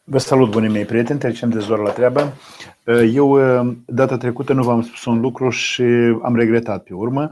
Vă salut, bunii mei prieteni, trecem de zor la treabă. Eu data trecută nu v-am spus un lucru și am regretat pe urmă.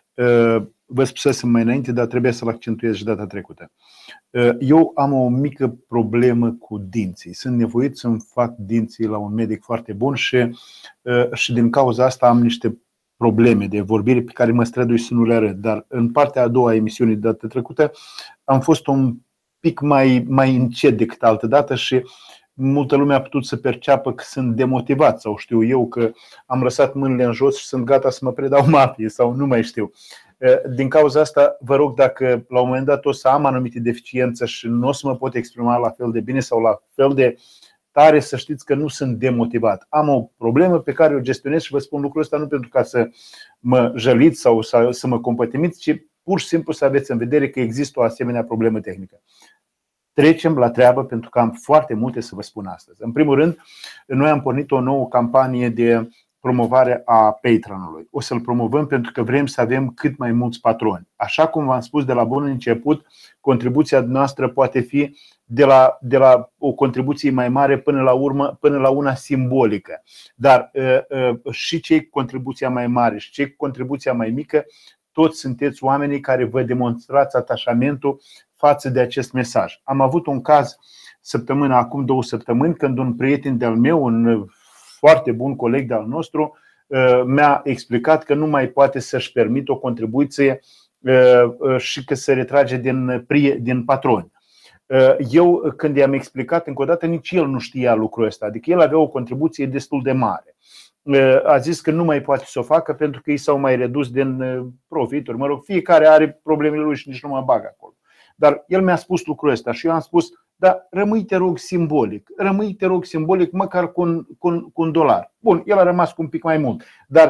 Vă spusesem mai înainte, dar trebuie să-l accentuez și data trecută. Eu am o mică problemă cu dinții. Sunt nevoit să-mi fac dinții la un medic foarte bun și din cauza asta am niște probleme de vorbire pe care mă strădui să nu le arăt. Dar în partea a doua a emisiunii de data trecută am fost un pic mai încet decât altă dată și multă lume a putut să perceapă că sunt demotivat sau știu eu că am lăsat mâinile în jos și sunt gata să mă predau mafie sau nu mai știu. Din cauza asta vă rog, dacă la un moment dat o să am anumite deficiențe și nu o să mă pot exprima la fel de bine sau la fel de tare, să știți că nu sunt demotivat. Am o problemă pe care o gestionez și vă spun lucrul ăsta nu pentru ca să mă jăliți sau să mă compătimiți, ci pur și simplu să aveți în vedere că există o asemenea problemă tehnică. Trecem la treabă pentru că am foarte multe să vă spun astăzi. În primul rând, noi am pornit o nouă campanie de promovare a Patreon-ului. O să-l promovăm pentru că vrem să avem cât mai mulți patroni. Așa cum v-am spus de la bun început, contribuția noastră poate fi de la o contribuție mai mare până la una simbolică. Dar și cei cu contribuția mai mare și cei cu contribuția mai mică, toți sunteți oamenii care vă demonstrați atașamentul față de acest mesaj. Am avut un caz acum 2 săptămâni, când un prieten de-al meu, un foarte bun coleg de-al nostru, mi-a explicat că nu mai poate să-și permită o contribuție și că se retrage din patroni. Eu, când i-am explicat, încă o dată, nici el nu știa lucrul ăsta. Adică el avea o contribuție destul de mare. A zis că nu mai poate să o facă pentru că i s-au mai redus din profituri. Mă rog, fiecare are problemele lui și nici nu mă bag acolo. Dar el mi-a spus lucrul ăsta și eu am spus: da, rămâi, te rog, simbolic. Rămâi, te rog, simbolic, măcar cu $1. Bun, el a rămas cu un pic mai mult.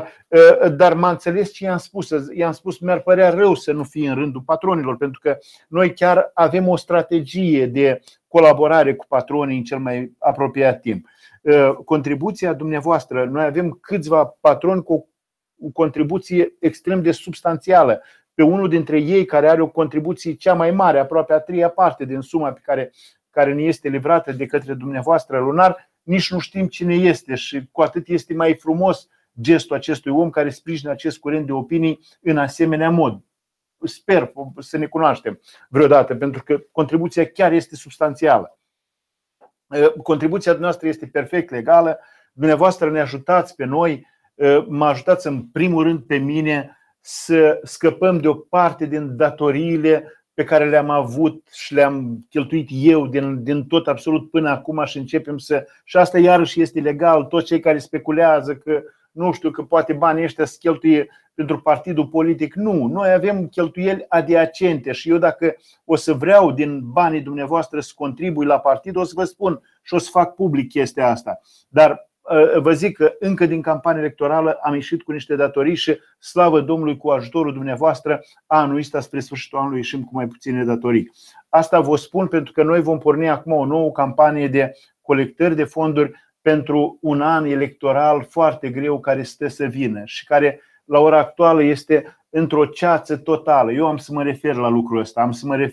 Dar m-a înțeles ce i-am spus. I-am spus: mi-ar părea rău să nu fie în rândul patronilor, pentru că noi chiar avem o strategie de colaborare cu patronii în cel mai apropiat timp. Contribuția dumneavoastră, noi avem câțiva patroni cu o contribuție extrem de substanțială. Pe unul dintre ei, care are o contribuție cea mai mare, aproape a 3-a parte din suma pe care ne este livrată de către dumneavoastră lunar, nici nu știm cine este și cu atât este mai frumos gestul acestui om care sprijină acest curent de opinii în asemenea mod. Sper să ne cunoaștem vreodată, pentru că contribuția chiar este substanțială. Contribuția noastră este perfect legală. Dumneavoastră ne ajutați pe noi, mă ajutați în primul rând pe mine să scăpăm de o parte din datoriile pe care le-am avut și le-am cheltuit eu din tot absolut până acum și începem și asta iarăși este legal. Toți cei care speculează că nu știu, că poate banii ăștia se cheltuie pentru partidul politic. Nu, noi avem cheltuieli adiacente și eu, dacă o să vreau din banii dumneavoastră să contribui la partid, o să vă spun și o să fac public chestia asta. Dar vă zic că încă din campania electorală am ieșit cu niște datorii și, slavă Domnului, cu ajutorul dumneavoastră, anul ăsta, spre sfârșitul anului, ieșim cu mai puține datorii. Asta vă spun pentru că noi vom porni acum o nouă campanie de colectări de fonduri pentru un an electoral foarte greu care stă să vină și care la ora actuală este într-o ceață totală. Eu am să mă refer la lucrul ăsta,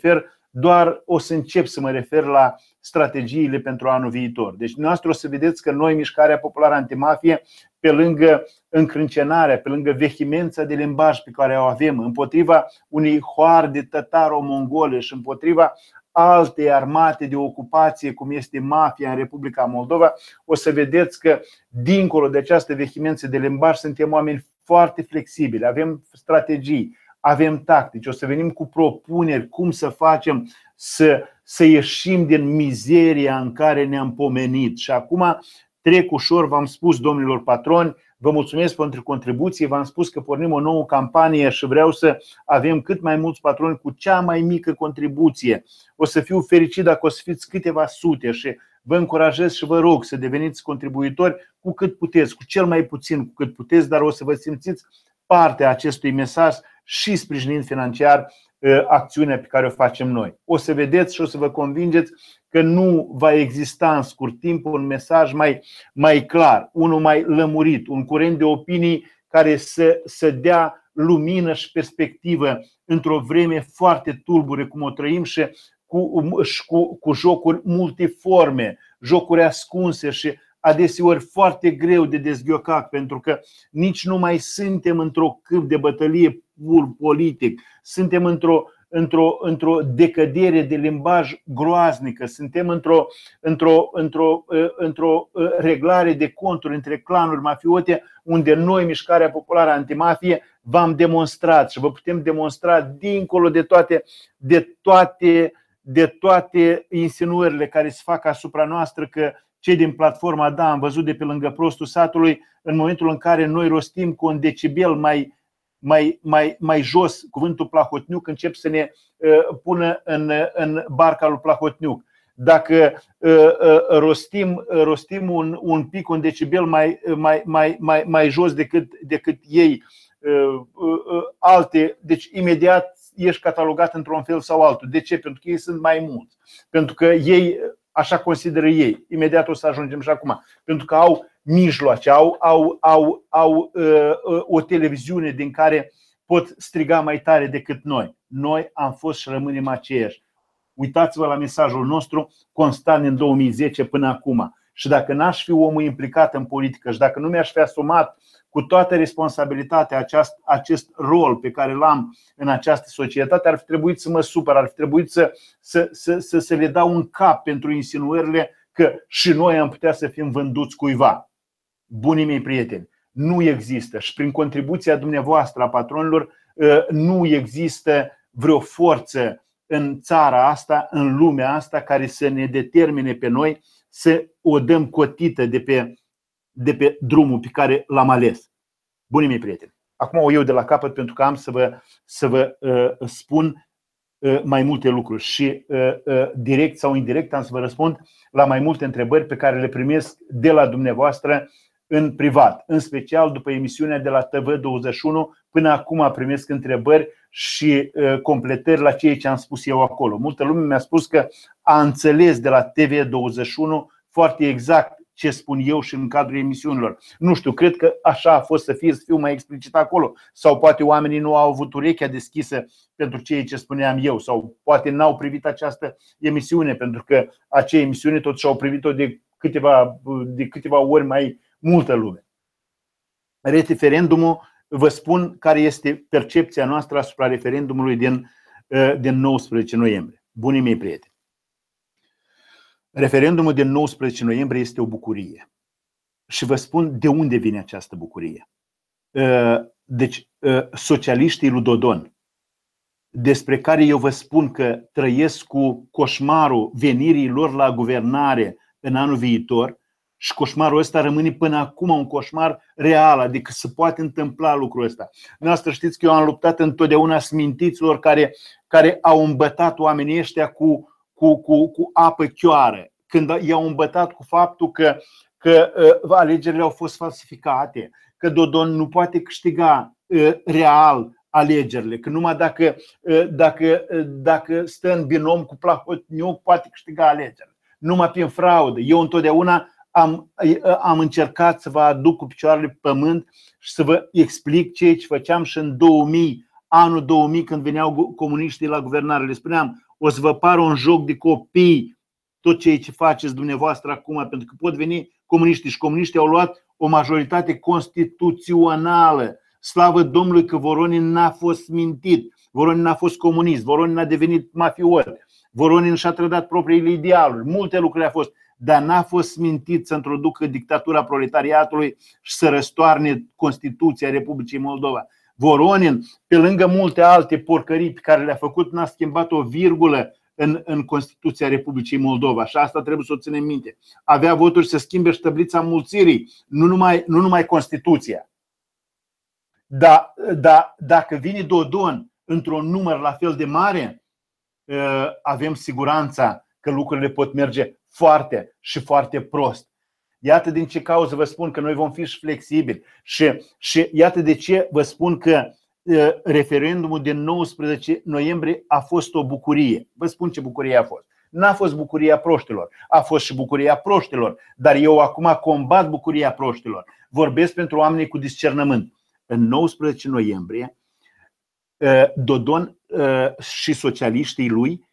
o să încep să mă refer la strategiile pentru anul viitor. Deci dumneavoastră o să vedeți că noi, Mișcarea Populară Antimafie, pe lângă încrâncenarea, pe lângă vehimența de limbaj pe care o avem împotriva unei hoarde tătaro-mongole și împotriva alte armate de ocupație, cum este mafia în Republica Moldova, o să vedeți că dincolo de această vehimență de limbaj suntem oameni foarte flexibili, avem strategii, avem tactici, o să venim cu propuneri cum să facem să ieșim din mizeria în care ne-am pomenit. Și acum trec ușor, v-am spus, domnilor patroni, vă mulțumesc pentru contribuție, v-am spus că pornim o nouă campanie și vreau să avem cât mai mulți patroni cu cea mai mică contribuție. O să fiu fericit dacă o să fiți câteva sute și vă încurajez și vă rog să deveniți contribuitori cu cât puteți, cu cel mai puțin cu cât puteți, dar o să vă simțiți parte a acestui mesaj și sprijinind financiar acțiunea pe care o facem noi. O să vedeți și o să vă convingeți că nu va exista în scurt timp un mesaj mai clar, unul mai lămurit, un curent de opinii care să dea lumină și perspectivă într-o vreme foarte tulbure cum o trăim și cu jocuri multiforme, jocuri ascunse și adeseori foarte greu de dezghiocat, pentru că nici nu mai suntem într-o câmp de bătălie pur politic, suntem într-o decădere de limbaj groaznică, suntem într-o reglare de conturi între clanuri mafiote, unde noi, Mișcarea Populară Antimafie, v-am demonstrat și vă putem demonstra dincolo de toate insinuările care se fac asupra noastră că cei din platforma Da, am văzut de pe lângă prostul satului, în momentul în care noi rostim cu un decibel mai jos cuvântul Plahotniuc, încep să ne pună în barca lui Plahotniuc. Dacă rostim un pic, un decibel mai jos decât ei alte, deci imediat ești catalogat într-un fel sau altul. De ce? Pentru că ei sunt mai mulți. Pentru că ei, așa consideră ei. Imediat o să ajungem și acum. Pentru că au mijloace, au o televiziune din care pot striga mai tare decât noi. Noi am fost și rămânem aceiași. Uitați-vă la mesajul nostru constant în 2010 până acum. Și dacă n-aș fi omul implicat în politică și dacă nu mi-aș fi asumat cu toată responsabilitatea acest rol pe care l-am în această societate, ar fi trebuit să mă supăr, ar fi trebuit să le dau un cap pentru insinuările că și noi am putea să fim vânduți cuiva. Bunii mei prieteni, nu există și prin contribuția dumneavoastră a patronilor nu există vreo forță în țara asta, în lumea asta, care să ne determine pe noi să o dăm cotită de pe drumul pe care l-am ales. Bunii mei prieteni, acum o iau de la capăt pentru că am să vă spun mai multe lucruri și direct sau indirect am să vă răspund la mai multe întrebări pe care le primesc de la dumneavoastră în privat, în special după emisiunea de la TV21. Până acum primesc întrebări și completări la ceea ce am spus eu acolo. Multă lume mi-a spus că a înțeles de la TV21 foarte exact ce spun eu și în cadrul emisiunilor. Nu știu, cred că așa a fost să fiu mai explicit acolo. Sau poate oamenii nu au avut urechea deschisă pentru ceea ce spuneam eu. Sau poate n-au privit această emisiune, pentru că acea emisiune totuși au privit-o de câteva ori mai multă lume. Referendumul, vă spun care este percepția noastră asupra referendumului din 19 noiembrie. Bunii mei prieteni, referendumul din 19 noiembrie este o bucurie. Și vă spun de unde vine această bucurie. Deci, socialiștii lui Dodon, despre care eu vă spun că trăiesc cu coșmarul venirii lor la guvernare în anul viitor, și coșmarul ăsta rămâne până acum un coșmar real, adică se poate întâmpla lucrul ăsta. Noastră știți că eu am luptat întotdeauna smintiților care au îmbătat oamenii ăștia cu apă chioară, când i-au îmbătat cu faptul că alegerile au fost falsificate, că Dodon nu poate câștiga real alegerile, că numai dacă stă în binom cu Plahotniuc poate câștiga alegerile, numai prin fraudă. Eu întotdeauna am încercat să vă aduc cu picioarele pe pământ și să vă explic ceea ce făceam și în 2000, anul 2000, când veneau comuniștii la guvernare. Le spuneam, o să vă pară un joc de copii tot ceea ce faceți dumneavoastră acum, pentru că pot veni comuniștii și comuniștii au luat o majoritate constituțională. Slavă Domnului că Voronin n-a fost mintit, Voronin n-a fost comunist, Voronin n-a devenit mafiot, Voronin și-a trădat propriile idealuri, multe lucruri a fost, dar n-a fost mintit să introducă dictatura proletariatului și să răstoarne Constituția Republicii Moldova. Voronin, pe lângă multe alte porcării pe care le-a făcut, n-a schimbat o virgulă în Constituția Republicii Moldova. Și asta trebuie să o ținem minte. Avea voturi să schimbe și tablița mulțirii, nu numai Constituția. Dar dacă vine Dodon într-un număr la fel de mare, avem siguranța că lucrurile pot merge foarte și foarte prost. Iată din ce cauză vă spun că noi vom fi și flexibili. Și iată de ce vă spun că referendumul din 19 noiembrie a fost o bucurie. Vă spun ce bucurie a fost. N-a fost bucuria proștilor, a fost și bucuria proștilor. Dar eu acum combat bucuria proștilor. Vorbesc pentru oamenii cu discernământ. În 19 noiembrie, Dodon și socialiștii lui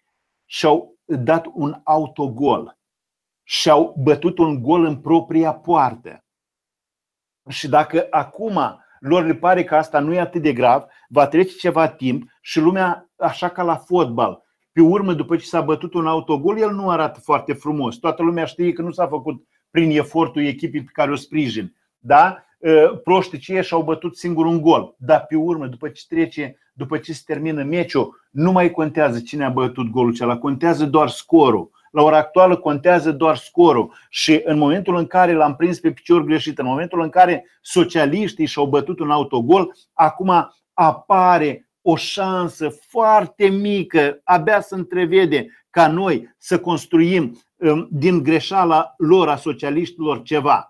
și-au dat un autogol. Și-au bătut un gol în propria poartă. Și dacă acum lor le pare că asta nu e atât de grav, va trece ceva timp și lumea, așa ca la fotbal, pe urmă, după ce s-a bătut un autogol, el nu arată foarte frumos. Toată lumea știe că nu s-a făcut prin efortul echipei pe care o sprijin. Da? Proștii cei și-au bătut singur un gol. Dar pe urmă, după ce se termină meciul, nu mai contează cine a bătut golul acela, contează doar scorul. La ora actuală contează doar scorul. Și în momentul în care l-am prins pe picior greșit, în momentul în care socialiștii și-au bătut un autogol, acum apare o șansă foarte mică, abia se întrevede, ca noi să construim din greșeala lor, a socialiștilor, ceva.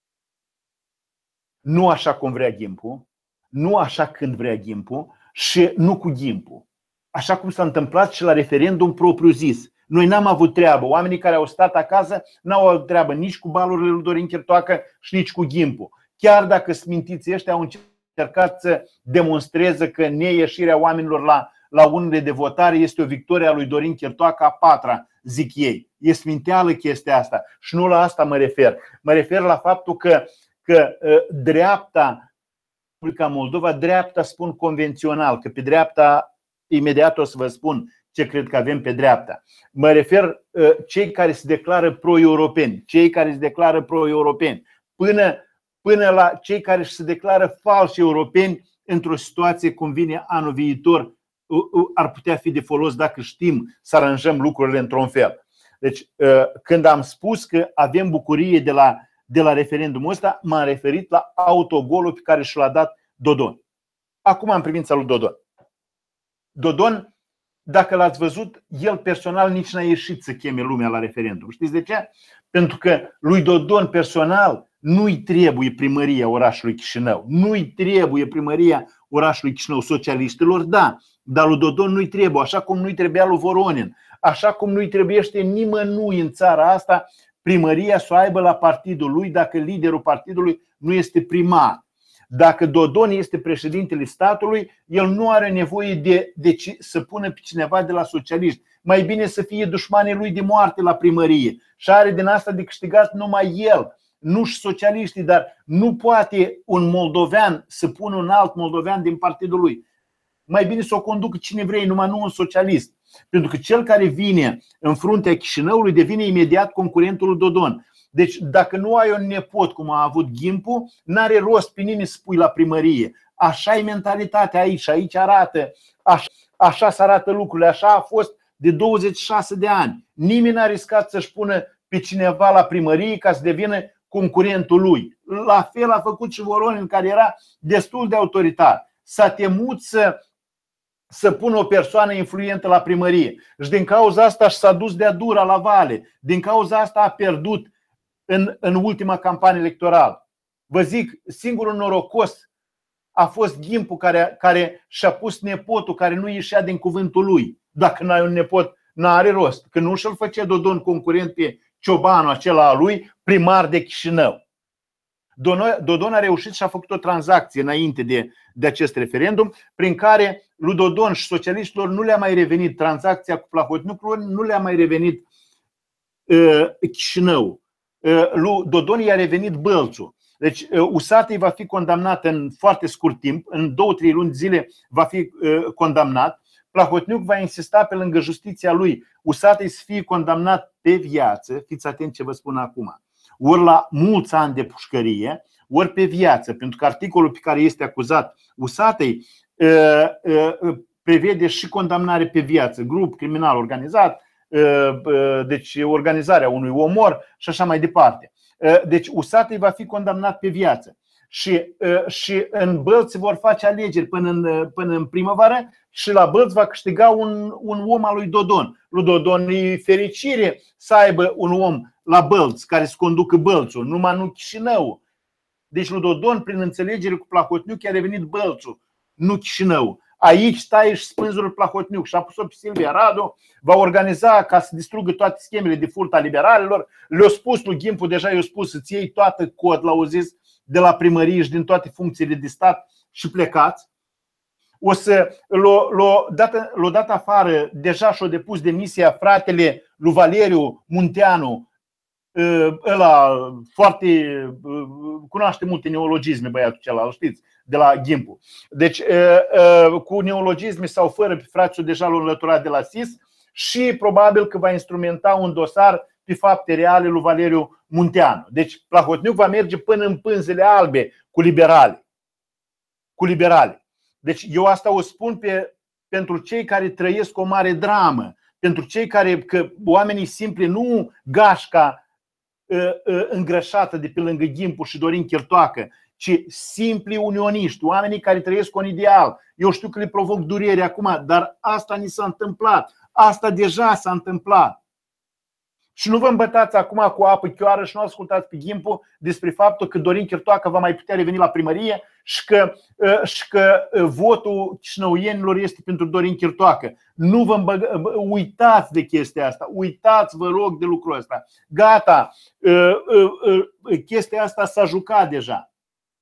Nu așa cum vrea Ghimpu, nu așa când vrea Ghimpu și nu cu Ghimpu. Așa cum s-a întâmplat și la referendum propriu-zis. Noi n-am avut treabă. Oamenii care au stat acasă n-au avut treabă nici cu balurile lui Dorin Chirtoacă și nici cu Ghimpu. Chiar dacă smintiții ăștia au încercat să demonstreze că neieșirea oamenilor la urnele de votare este o victorie a lui Dorin Chirtoacă, a patra, zic ei. E sminteală chestia asta și nu la asta mă refer. Mă refer la faptul că dreapta, Republica Moldova, dreapta spun convențional, că pe dreapta, imediat o să vă spun ce cred că avem pe dreapta. Mă refer cei care se declară pro-europeni, cei care se declară pro-europeni, până la cei care se declară falși europeni într-o situație cum vine anul viitor, ar putea fi de folos dacă știm să aranjăm lucrurile într-un fel. Deci, când am spus că avem bucurie de la referendumul ăsta, m-am referit la autogolul pe care și l-a dat Dodon. Acum în privința lui Dodon. Dodon, dacă l-ați văzut, el personal nici n-a ieșit să cheme lumea la referendum. Știți de ce? Pentru că lui Dodon personal nu-i trebuie primăria orașului Chișinău. Nu-i trebuie primăria orașului Chișinău. Socialiștilor, da, dar lui Dodon nu-i trebuie, așa cum nu-i trebuia lui Voronin, așa cum nu-i trebuiește nimănui în țara asta primăria să o aibă la partidul lui dacă liderul partidului nu este primar. Dacă Dodon este președintele statului, el nu are nevoie să pună pe cineva de la socialiști. Mai bine să fie dușmanii lui de moarte la primărie. Și are din asta de câștigat numai el, nu și socialiștii, dar nu poate un moldovean să pună un alt moldovean din partidul lui. Mai bine să o conducă cine vrei, numai nu un socialist. Pentru că cel care vine în fruntea Chișinăului devine imediat concurentul lui Dodon. Deci dacă nu ai un nepot cum a avut Ghimpu, n-are rost pe nimeni să pui la primărie. Așa e mentalitatea aici, aici arată, așa se arată lucrurile, așa a fost de 26 de ani. Nimeni n-a riscat să-și pună pe cineva la primărie ca să devină concurentul lui. La fel a făcut și Voronin, care era destul de autoritar. S-a temut să pună o persoană influentă la primărie. Și din cauza asta s-a dus de-a dura la vale. Din cauza asta a pierdut în ultima campanie electorală. Vă zic, singurul norocos a fost Ghimpu care și-a pus nepotul care nu ieșea din cuvântul lui. Dacă n-ai un nepot, n-are rost. Că nu și-l făcea Dodon concurent pe ciobanul acela al lui, primar de Chișinău. Dodon a reușit și a făcut o tranzacție înainte de acest referendum, prin care lui Dodon și socialiștilor nu le-a mai revenit tranzacția cu Plahotniuc, nu le-a mai revenit Chișinău. Lui Dodon i-a revenit Bălțul. Deci Usatăi va fi condamnat în foarte scurt timp, în 2-3 luni zile va fi condamnat. Plahotniuc va insista pe lângă justiția lui Usatăi să fie condamnat pe viață, fiți atenți ce vă spun acum, ori la mulți ani de pușcărie, ori pe viață, pentru că articolul pe care este acuzat Usatăi prevede și condamnare pe viață, grup criminal organizat, deci organizarea unui omor și așa mai departe. Deci Usatăi va fi condamnat pe viață. Și în Bălți vor face alegeri până în primăvară și la Bălți va câștiga un om al lui Dodon. Lui Dodon e fericire să aibă un om la Bălți care să conducă Bălțul, numai nu Chișinău. Deci lui Dodon, prin înțelegere cu Plahotniuc, i-a revenit Bălțul, nu Chișinău. Aici taie și spânzurul Plahotniuc și a pus-o pe Silvia Radu, va organiza ca să distrugă toate schemele de furt a liberalilor. Le-a spus lui Ghimpu, deja i-a spus să-ți iei toată cod, l-au zis, de la primărie și din toate funcțiile de stat și plecați. o să l-o dat afară, deja și-o depus demisia fratele lui Valeriu Munteanu, ăla foarte cunoaște multe neologisme, băiatul celălalt, știți, de la Gimpu. Deci cu neologisme sau fără, pe frațul deja l-a înlăturat de la SIS și probabil că va instrumenta un dosar pe fapte reale lui Valeriu Munteanu. Deci Plahotniuc va merge până în pânzele albe cu liberale. Deci eu asta o spun pentru cei care trăiesc o mare dramă, pentru cei că oamenii simpli, nu gașca îngrășată de pe lângă Gimpu și Dorin Chirtoacă, ci simpli unioniști, oamenii care trăiesc un ideal. Eu știu că le provoc durere acum, dar asta ni s-a întâmplat. Asta deja s-a întâmplat. Și nu vă îmbătați acum cu apă chioară și nu ascultați pe Gimpu despre faptul că Dorin Chirtoacă va mai putea reveni la primărie și că votul chișinăuienilor este pentru Dorin Chirtoacă. Nu vă uitați de chestia asta. Uitați, vă rog, de lucrul ăsta. Gata, chestia asta s-a jucat deja.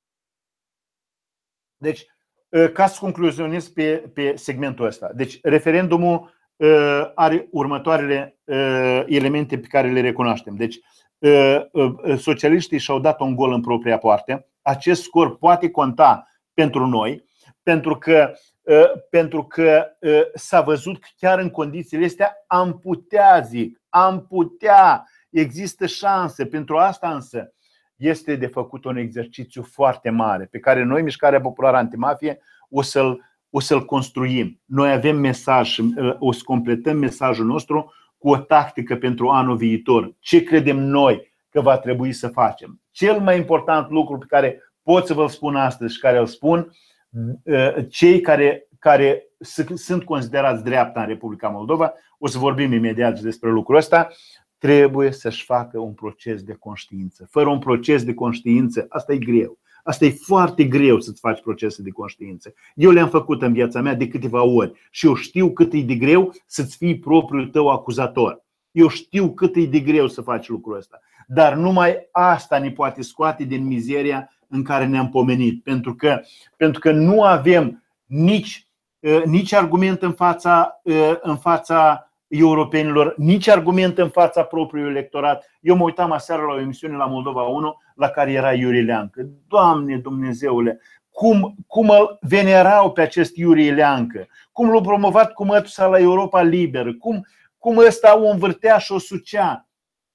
Deci, ca să concluzionez pe segmentul ăsta. Deci, referendumul are următoarele elemente pe care le recunoaștem. Deci, socialiștii și-au dat un gol în propria poartă. Acest scor poate conta pentru noi, pentru că s-a văzut că chiar în condițiile astea am putea, există șanse. Pentru asta însă este de făcut un exercițiu foarte mare pe care noi, Mișcarea Populară Antimafie, o să-l construim. Noi avem mesaj, o să completăm mesajul nostru cu o tactică pentru anul viitor. Ce credem noi că va trebui să facem? Cel mai important lucru pe care pot să vă-l spun astăzi și care îl spun cei care sunt considerați dreapta în Republica Moldova, o să vorbim imediat despre lucrul ăsta, trebuie să-și facă un proces de conștiință. Fără un proces de conștiință, asta e greu. Asta e foarte greu să-ți faci procese de conștiință. Eu le-am făcut în viața mea de câteva ori și eu știu cât e de greu să-ți fii propriul tău acuzator. Eu știu cât e de greu să faci lucrul ăsta. Dar numai asta ne poate scoate din mizeria în care ne-am pomenit. Pentru că nu avem nici argument în fața europenilor, nici argument în fața propriului electorat. Eu mă uitam aseară la o emisiune la Moldova 1 la care era Iurie Leancă. Doamne Dumnezeule, cum îl venerau pe acest Iurie Leancă, cum l-au promovat cu mătuța la Europa Liberă, cum ăsta o învârtea și o sucea.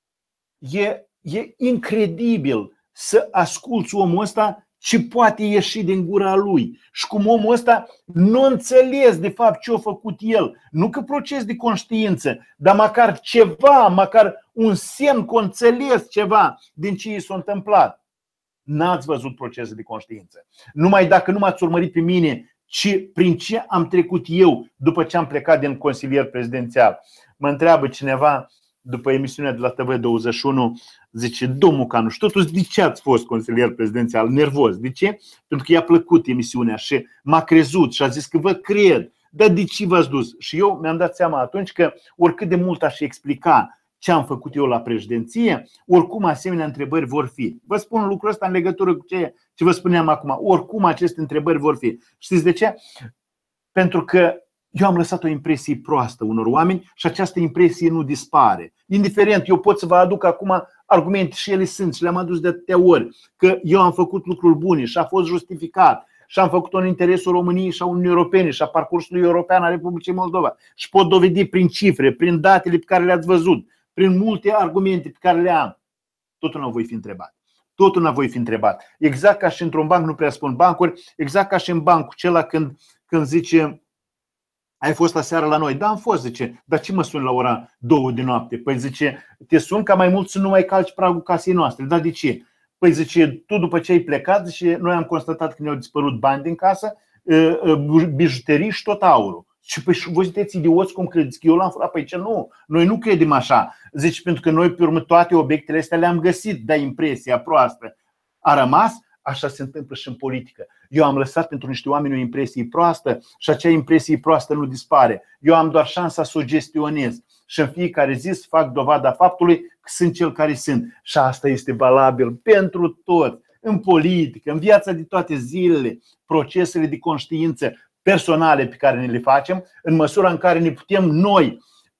E incredibil să asculți omul ăsta ce poate ieși din gura lui și cum omul ăsta nu înțeles de fapt ce a făcut el. Nu că proces de conștiință, dar măcar ceva, măcar un semn că a înțeles ceva din ce i s-a întâmplat. N-ați văzut procesul de conștiință. Numai dacă nu m-ați urmărit pe mine, prin ce am trecut eu după ce am plecat din consilier prezidențial. Mă întreabă cineva după emisiunea de la TV21, zice: domnul Canu, și totuși de ce ați fost consilier prezidențial? Nervos. De ce? Pentru că i-a plăcut emisiunea și m-a crezut și a zis că vă cred. Dar de ce v-ați dus? Și eu mi-am dat seama atunci că oricât de mult aș explica ce am făcut eu la președinție, oricum asemenea întrebări vor fi. Vă spun lucrul ăsta în legătură cu ce vă spuneam acum. Oricum aceste întrebări vor fi. Știți de ce? Pentru că eu am lăsat o impresie proastă unor oameni și această impresie nu dispare. Indiferent, eu pot să vă aduc acum argumente și ele sunt și le-am adus de atâtea ori, că eu am făcut lucruri bune și a fost justificat și am făcut-o în interesul României și a Uniunii Europene și a parcursului european al Republicii Moldova. Și pot dovedi prin cifre, prin datele pe care le-ați văzut, prin multe argumente pe care le am. Totul nu voi fi întrebat. Totul nu voi fi întrebat. Exact ca și într-un banc, nu prea spun bancuri, exact ca și în bancul acela când zice: ai fost aseară la noi? Da, am fost, zice. Dar ce mă suni la ora 2 de noapte? Păi zice, te sun ca mai mult să nu mai calci pragul casei noastre. Dar de ce? Păi zice, tu după ce ai plecat, zice, noi am constatat că ne-au dispărut bani din casă, bijuterii și tot aurul. Și păi voi sunteți idioți, cum credeți că eu l-am furat? Păi ce nu, noi nu credem așa. Zice, pentru că noi pe urmă toate obiectele astea le-am găsit, dar impresia proastă a rămas. Așa se întâmplă și în politică. Eu am lăsat pentru niște oameni o impresie proastă și acea impresie proastă nu dispare. Eu am doar șansa să o gestionez și în fiecare zi să fac dovada faptului că sunt cel care sunt. Și asta este valabil pentru toți, în politică, în viața de toate zilele. Procesele de conștiință personale pe care ne le facem, în măsura în care ne putem noi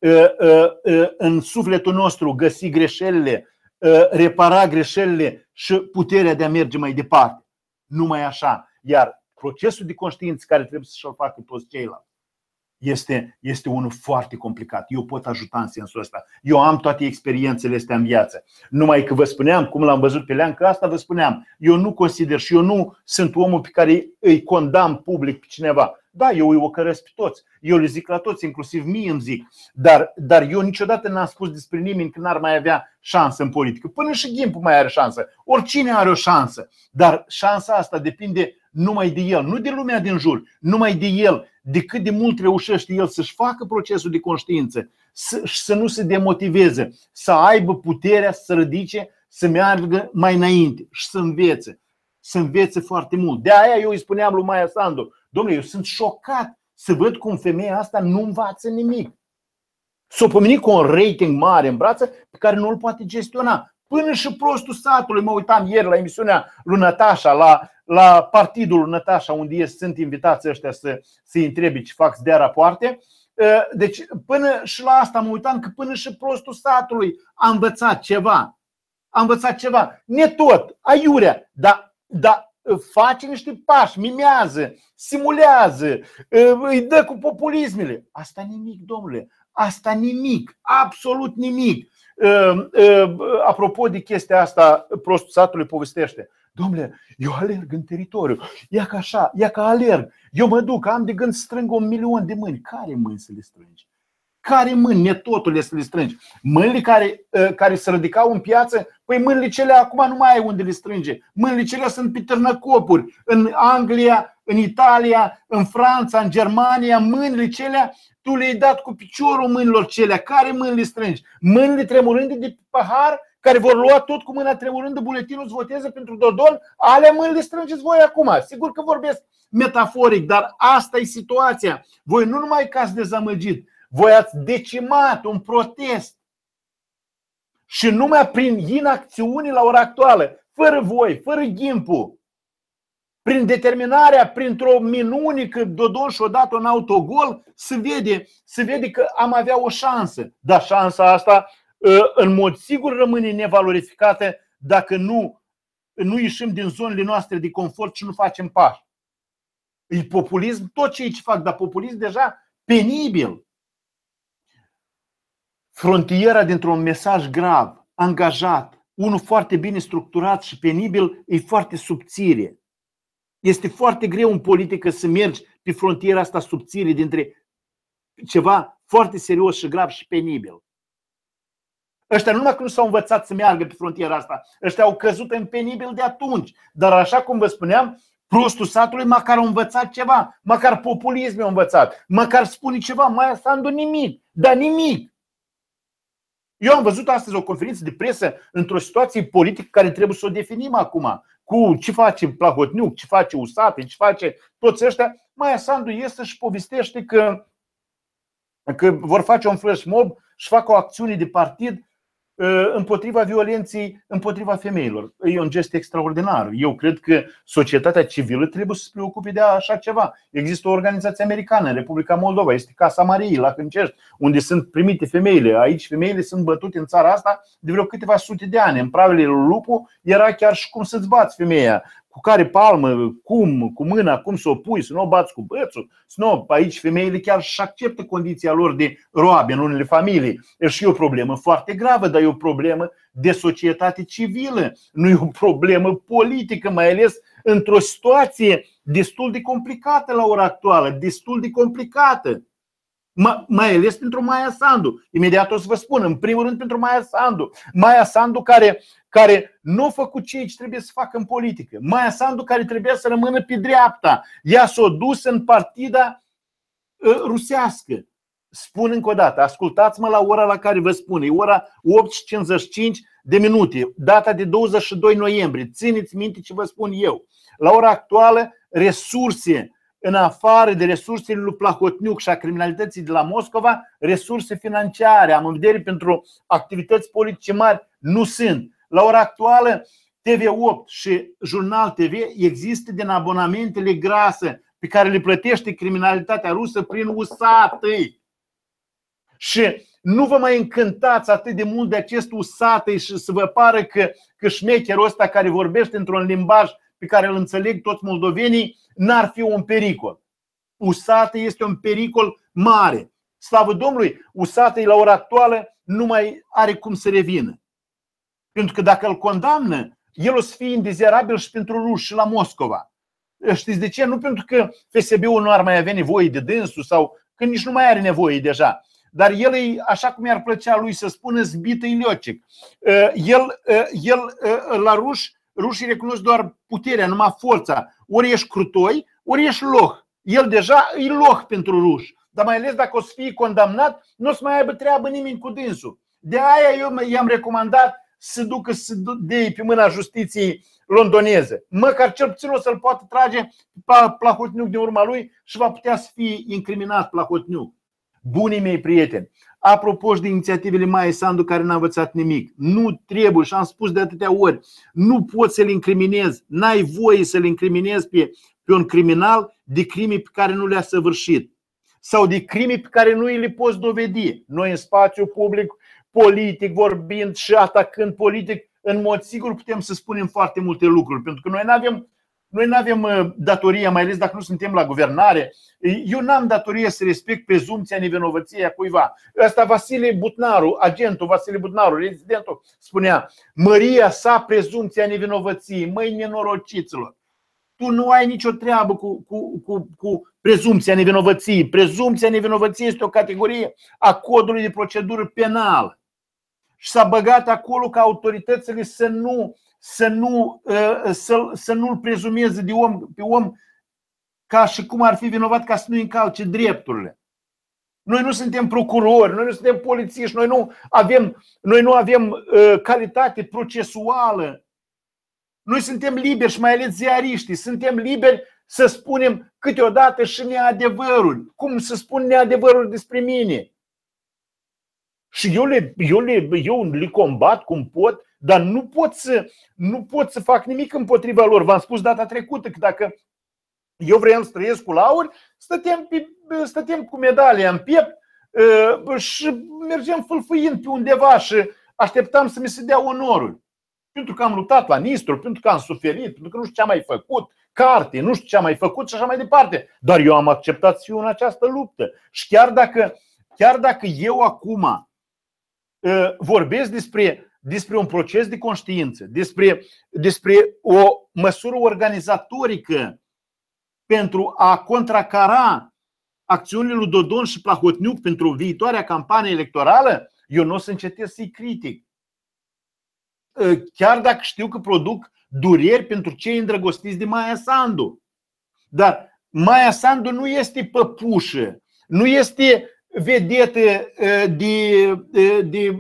în sufletul nostru găsi greșelile, repara greșelile și puterea de a merge mai departe. Numai așa. Iar procesul de conștiință care trebuie să-și facă toți ceilalți este unul foarte complicat. Eu pot ajuta în sensul ăsta. Eu am toate experiențele astea în viață. Numai că vă spuneam, cum l-am văzut pe Leancă, asta vă spuneam. Eu nu consider și eu nu sunt omul pe care îi condamn public pe cineva. Da, eu îi ocărăsc pe toți. Eu le zic la toți, inclusiv mie îmi zic. Dar eu niciodată n-am spus despre nimeni că n-ar mai avea șansă în politică. Până și Gimpu mai are șansă. Oricine are o șansă. Dar șansa asta depinde numai de el, nu de lumea din jur, numai de el, de cât de mult reușește el să-și facă procesul de conștiință, să nu se demotiveze, să aibă puterea să se ridice, să meargă mai înainte și să învețe. Să învețe foarte mult. De aia eu îi spuneam lui Maia Sandu: dom'le, eu sunt șocat să văd cum femeia asta nu învață nimic. S-o pomenit cu un rating mare în brață pe care nu îl poate gestiona. Până și prostul satului, mă uitam ieri la emisiunea lui Natasha, la partidul lui Natasha, unde sunt invitați ăștia să-i întrebi ce fac, să dea rapoarte. Deci până și la asta mă uitam, că până și prostul satului a învățat ceva. A învățat ceva. Ne tot, aiurea, dar face niște pași, mimează, simulează, îi dă cu populismele. Asta nimic, domnule. Asta nimic, absolut nimic. Apropo de chestia asta, prostul satului povestește: dom'le, eu alerg în teritoriu, ia ca așa, ia ca alerg. Eu mă duc, am de gând să strâng 1 milion de mâini. Care mâini să le strângi? Care mâini, metodurile să le strângi? Mâinile care se ridicau în piață, păi mâinile cele acum nu mai ai unde le strânge. Mâinile cele sunt pe târnăcopuri. În Anglia, în Italia, în Franța, în Germania, mâinile cele tu le-ai dat cu piciorul mâinilor celea. Care mâini le strângi? Mâinile tremurânde de pahar, care vor lua tot cu mâna tremurândă buletinul să voteze pentru Dodon, alea mâini le strângeți voi acum. Sigur că vorbesc metaforic, dar asta e situația. Voi nu numai că ați dezamăgit, voi ați decimat un protest. Și numai prin inacțiuni la ora actuală, fără voi, fără Gimpu, prin determinarea, printr-o minune că Dodon și-a dat un autogol, se vede că am avea o șansă. Dar șansa asta în mod sigur rămâne nevalorificată dacă nu ieșim din zonele noastre de confort și nu facem pași. E populism tot ce fac, dar populism deja penibil. Frontiera dintr-un mesaj grav, angajat, unul foarte bine structurat și penibil, e foarte subțire. Este foarte greu în politică să mergi pe frontiera asta subțire dintre ceva foarte serios și grav și penibil. Ăștia nu numai că nu s-au învățat să meargă pe frontiera asta, ăștia au căzut în penibil de atunci. Dar așa cum vă spuneam, prostul satului măcar a învățat ceva, măcar populismul a învățat, măcar spune ceva. Maia Sandu nimic, dar nimic. Eu am văzut astăzi o conferință de presă într-o situație politică care trebuie să o definim acum. Cu ce face Plahotniuc, ce face Usate, ce face toți ăștia. Maia Sandu iese și povestește că vor face un flash mob și fac o acțiune de partid împotriva violenței împotriva femeilor. E un gest extraordinar. Eu cred că societatea civilă trebuie să se preocupe de așa ceva. Există o organizație americană în Republica Moldova, este Casa Mariei la Hâncești, unde sunt primite femeile. Aici femeile sunt bătute în țara asta de vreo câteva sute de ani. În pravele lui Lupu era chiar și cum să-ți bați femeia, cu care palmă, cu mâna, cum să o pui, să nu o bați cu bățul. Aici femeile chiar și acceptă condiția lor de roabe în unele familii. Și e o problemă foarte gravă, dar e o problemă de societate civilă. Nu e o problemă politică, mai ales într-o situație destul de complicată la ora actuală, destul de complicată. Mai ales pentru Maia Sandu. Imediat o să vă spun, în primul rând pentru Maia Sandu. Maia Sandu care nu a făcut ceea ce trebuie să facă în politică. Maia Sandu care trebuia să rămână pe dreapta. Ea s-a dus în partida rusească. Spun încă o dată, ascultați-mă la ora la care vă spun. E ora 8:55, data de 22 noiembrie. Țineți minte ce vă spun eu. La ora actuală, resurse în afară de resursele lui Plahotniuc și a criminalității de la Moscova, resurse financiare, am în vedere pentru activități politice mari, nu sunt. La ora actuală, TV8 și Jurnal TV există din abonamentele grase pe care le plătește criminalitatea rusă prin usatăi. Și nu vă mai încântați atât de mult de acest usatăi și să vă pară că șmecherul ăsta care vorbește într-un limbaj pe care îl înțeleg toți moldovenii n-ar fi un pericol. Usatăi este un pericol mare. Slavă Domnului, usatăi la ora actuală nu mai are cum să revină. Pentru că dacă îl condamnă, el o să fie indizerabil și pentru ruși și la Moscova. Știți de ce? Nu pentru că FSB-ul nu ar mai avea nevoie de dânsul sau că nici nu mai are nevoie deja. Dar el e, așa cum i-ar plăcea lui să spună, zbit-i Liocic. La rușii recunosc doar puterea, numai forța. Ori ești crutoi, ori ești loh. El deja e loh pentru ruși. Dar mai ales dacă o să fie condamnat, nu o să mai aibă treabă nimeni cu dânsul. De aia eu i-am recomandat să ducă să dea pe mâna justiției londoneze. Măcar cel puțin o să-l poată trage Plahotniuc din urma lui și va putea să fie incriminat Plahotniuc. Bunii mei prieteni, apropo de inițiativele Maia Sandu care n-a învățat nimic, nu trebuie, și am spus de atâtea ori, nu poți să-l incriminezi, n-ai voie să-l incriminezi pe un criminal de crime pe care nu le-a săvârșit sau de crime pe care nu le poți dovedi. Noi în spațiu public, politic vorbind și atacând politic, în mod sigur putem să spunem foarte multe lucruri, pentru că noi nu avem datoria, mai ales dacă nu suntem la guvernare. Eu n-am datorie să respect prezumția nevinovăției a cuiva. Ăsta Vasile Butnaru, agentul Vasile Butnaru, rezidentul, spunea: măria sa prezumția nevinovăției. Măi, nenorociților, tu nu ai nicio treabă cu prezumția nevinovăției. Prezumția nevinovăției este o categorie a codului de procedură penală. Și s-a băgat acolo ca autoritățile să nu-l prezumeze pe om ca și cum ar fi vinovat, ca să nu încalce drepturile. Noi nu suntem procurori, noi nu suntem polițiști, noi nu avem calitate procesuală. Noi suntem liberi și mai ales ziariștii, suntem liberi să spunem câteodată și neadevăruri. Cum să spun neadevăruri despre mine? Și eu le combat cum pot, dar nu pot să fac nimic împotriva lor. V-am spus data trecută că dacă eu vreau să trăiesc cu lauri, stăteam cu medalia în piept și mergem fâlfâind pe undeva și așteptam să mi se dea onorul. Pentru că am luptat la Nistru, pentru că am suferit, pentru că nu știu ce am mai făcut, carte, nu știu ce am mai făcut și așa mai departe. Dar eu am acceptat să fiu în această luptă. Și chiar dacă eu acum vorbesc despre un proces de conștiință, despre o măsură organizatorică pentru a contracara acțiunile lui Dodon și Plahotniuc pentru viitoarea campanie electorală, eu nu o să încetez să-i critic. Chiar dacă știu că produc dureri pentru cei îndrăgostiți de Maia Sandu. Dar Maia Sandu nu este păpușă, nu este vedetă de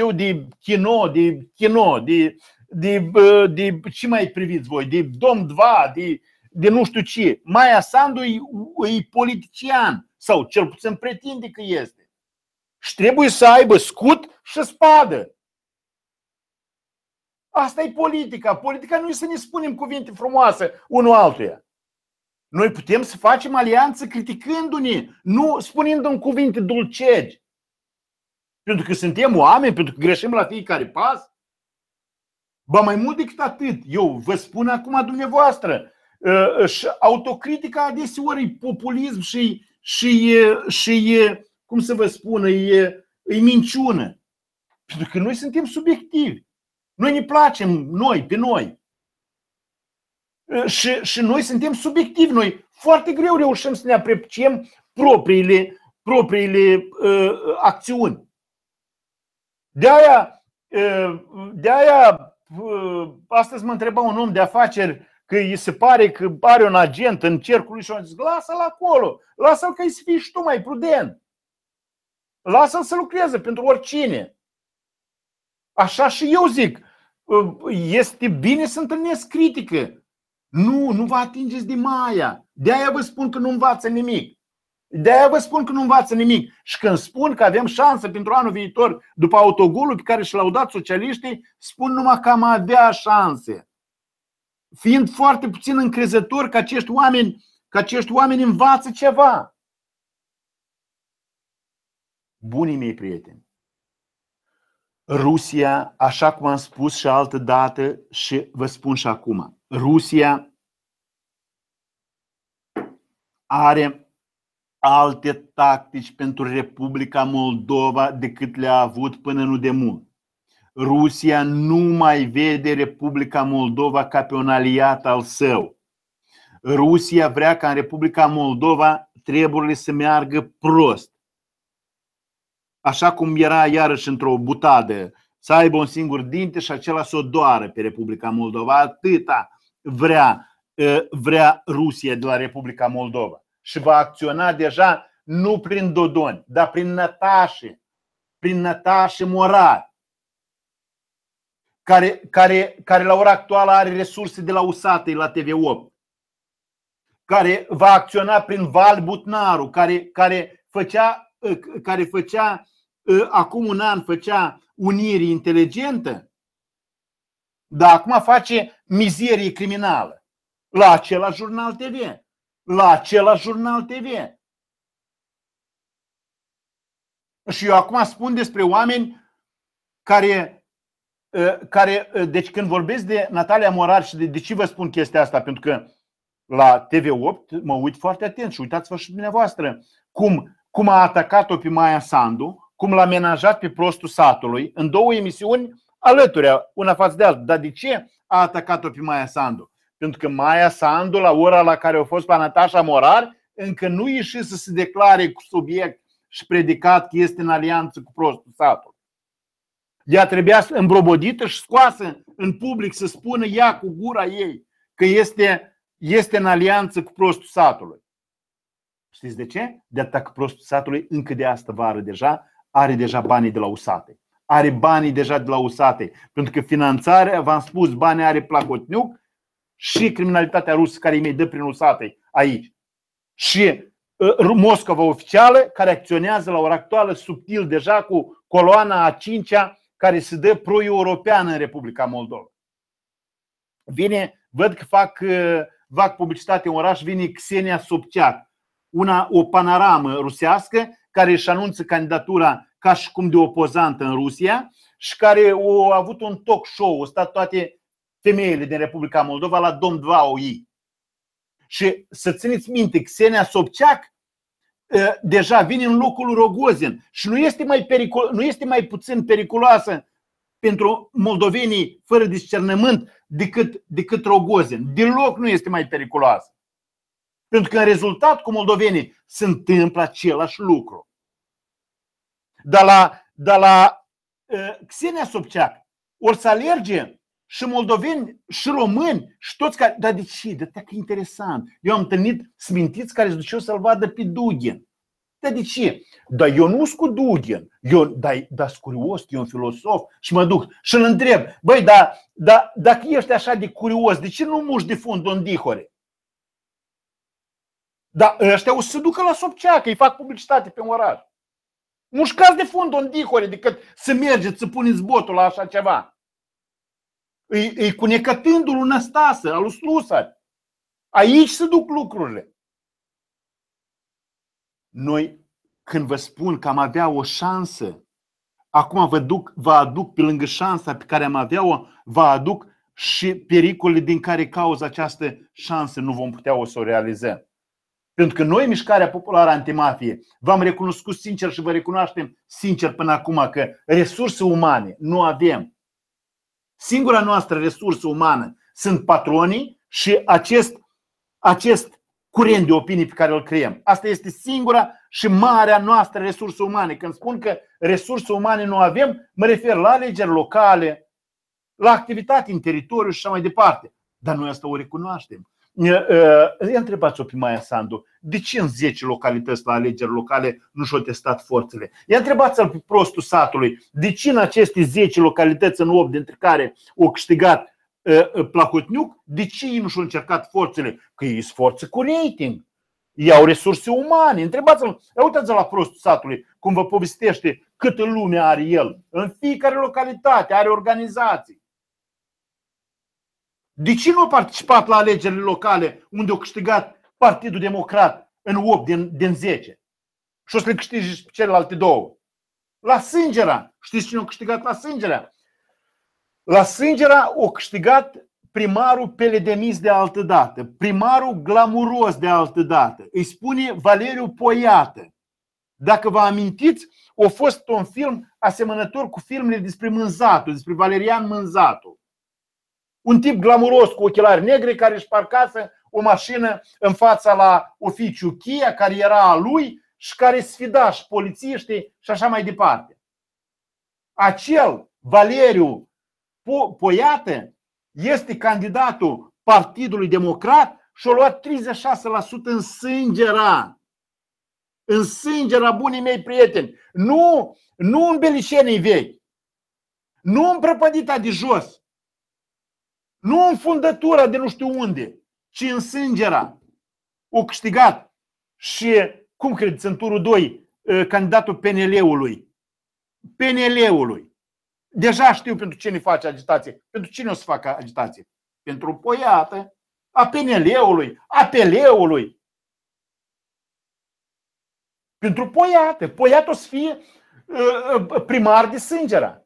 kino, de ce mai priviți voi, de Dom 2, de nu știu ce. Maia Sandu e politician, sau cel puțin pretinde că este. Și trebuie să aibă scut și spadă. Asta e politica. Politica nu e să ne spunem cuvinte frumoase unul altuia. Noi putem să facem alianță criticându-ne, nu spunând-mi cuvinte dulcegi. Pentru că suntem oameni, pentru că greșim la fiecare pas. Ba mai mult decât atât, eu vă spun acum dumneavoastră, și autocritica adeseori e populism și cum să vă spun, e minciună. Pentru că noi suntem subiectivi. Noi ne placem, pe noi. Și noi suntem subiectivi. Noi foarte greu reușim să ne apreciem propriile acțiuni. De aia astăzi mă întreba un om de afaceri că îi se pare că are un agent în cercul lui și am zis: lasă-l acolo, lasă-l că îi să fii și tu mai prudent. Lasă-l să lucreze pentru oricine. Așa și eu zic, este bine să întâlnesc critică. Nu vă atingeți de Maia. De-aia vă spun că nu învață nimic. Și când spun că avem șansă pentru anul viitor, după autogolul pe care și l-au dat socialiștii, spun numai că am avea șanse. Fiind foarte puțin încrezător că acești oameni că acești oameni învață ceva. Bunii mei prieteni, Rusia, așa cum am spus și altă dată și vă spun și acum, Rusia are alte tactici pentru Republica Moldova decât le-a avut până nu de mult. Rusia nu mai vede Republica Moldova ca pe un aliat al său. Rusia vrea ca în Republica Moldova treburile să meargă prost. Așa cum era iarăși într-o butadă, să aibă un singur dinte și acela să o doară pe Republica Moldova. Atâta vrea Rusia de la Republica Moldova. Și va acționa deja nu prin Dodon, dar prin nătașe morali, care la ora actuală are resurse de la USATE la TV8, care va acționa prin Val Butnaru, care făcea acum un an făcea unire inteligentă, dar acum face mizerie criminală la același jurnal TV. Și eu acum spun despre oameni deci când vorbesc de Natalia Morar și de ce vă spun chestia asta? Pentru că la TV8 mă uit foarte atent și uitați-vă și dumneavoastră cum a atacat-o pe Maia Sandu, cum l-a menajat pe prostul satului în două emisiuni alături, una față de alta. Dar de ce a atacat-o pe Maia Sandu? Pentru că Maia Sandu, la ora la care a fost pe Natasha Morar, încă nu ieși să se declare cu subiect și predicat că este în alianță cu prostul satului. Ea trebuia îmbrobodită și scoasă în public să spună ea cu gura ei că este în alianță cu prostul satului. Știți de ce? De atât că prostul satului încă de astă vară are deja banii de la USATE. Are banii deja de la USATE. Pentru că finanțarea, v-am spus, banii are Plahotniuc și criminalitatea rusă care îi dă prin USATE aici. Și Moscova oficială care acționează la ora actuală subtil deja cu coloana a 5-a care se dă pro-europeană în Republica Moldova. Văd că fac publicitate în oraș, vine Xenia Sobchak, o panoramă rusească care își anunță candidatura ca și cum de opozantă în Rusia și care a avut un talk show, au stat toate femeile din Republica Moldova la Dom 2 Și să țineți minte, Xenia Sobchak deja vine în locul lui Rogozin și nu este mai puțin periculoasă pentru moldovenii fără discernământ decât Rogozin. Deloc nu este mai periculoasă. Pentru că în rezultat cu moldovenii se întâmplă același lucru. Dar la Xenia Sobchak or să alerge și moldoveni, și români, și toți care... Dar de ce? De că interesant. Eu am întâlnit smintiți care se duceau să-l vadă pe Dugin. Dar de ce? Dar eu nu sunt cu Dugin. Dar sunt curios, eu un filosof. Și mă duc și îl întreb. Băi, dacă ești așa de curios, de ce nu muși de fund în Dihore? Dar ăștia o să se ducă la Sobchak, îi fac publicitate pe oraș. Mușcați de fund în Dihore decât să mergeți să puneți botul la așa ceva. E cu necătândul lui Năstasă, al lui Slusar. Aici se duc lucrurile. Noi, când vă spun că am avea o șansă, acum vă aduc pe lângă șansa pe care am avea-o, vă aduc și pericolele din care cauza această șansă nu vom putea o să o realizăm. Pentru că noi, Mișcarea Populară Antimafie, v-am recunoscut sincer și vă recunoaștem sincer până acum că resurse umane nu avem. Singura noastră resursă umană sunt patronii și acest curent de opinii pe care îl creăm. Asta este singura și marea noastră resursă umane. Când spun că resurse umane nu avem, mă refer la alegeri locale, la activitate în teritoriu și așa mai departe. Dar noi asta o recunoaștem. Întrebați-o pe Maia Sandu, de ce în 10 localități la alegeri locale nu și-au testat forțele? Întrebați-l pe prostul satului, de ce în aceste 10 localități, în 8 dintre care au câștigat Plahotniuc, de ce ei nu și-au încercat forțele? Că ei sunt forțe cu rating, ei au resurse umane. Întrebați-l, uitați-l la prostul satului, cum vă povestește câtă lume are el. În fiecare localitate are organizații. De ce nu a participat la alegerile locale unde au câștigat Partidul Democrat în 8 din 10. Și o să le câștige și celelalte două. La Sângera. Știți cine a câștigat la Sângera? La Sângera a câștigat primarul Peledemis de altădată, primarul glamuros de altădată. Îi spune Valeriu Poiată. Dacă vă amintiți, a fost un film asemănător cu filmele despre Mânzatul, despre Valerian Mânzatul. Un tip glamuros cu ochelari negri care își parcase o mașină în fața la oficiu Chia, care era a lui și care sfida și polițiștii și așa mai departe. Acel Valeriu Poiată este candidatul Partidului Democrat și a luat 36% în Sângera. În Sângera, bunii mei prieteni. Nu în Belișenii vechi. Nu în Prăpădita de jos. Nu în fundătura de nu știu unde. Ci în Sângera. O câștigat. Și, cum credeți, în turul 2, candidatul PNL-ului. PNL-ului. Deja știu pentru cine face agitație. Pentru cine o să facă agitație? Pentru Poiată, a PNL-ului, a APL-ului. Pentru Poiată. Poiată o să fie primar de Sângera.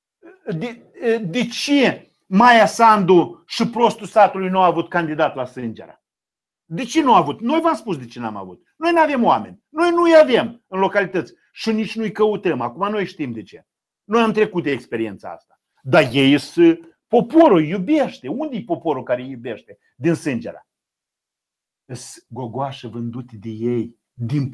De ce Maia Sandu și prostul satului nu au avut candidat la Sângera? De ce nu au avut? Noi v-am spus de ce n-am avut. Noi nu avem oameni. Noi nu-i avem în localități. Și nici nu-i căutăm. Acum noi știm de ce. Noi am trecut de experiența asta. Dar ei poporul iubește. Unde e poporul care îi iubește? Din Sângera. Sunt gogoașe vândute de ei. Din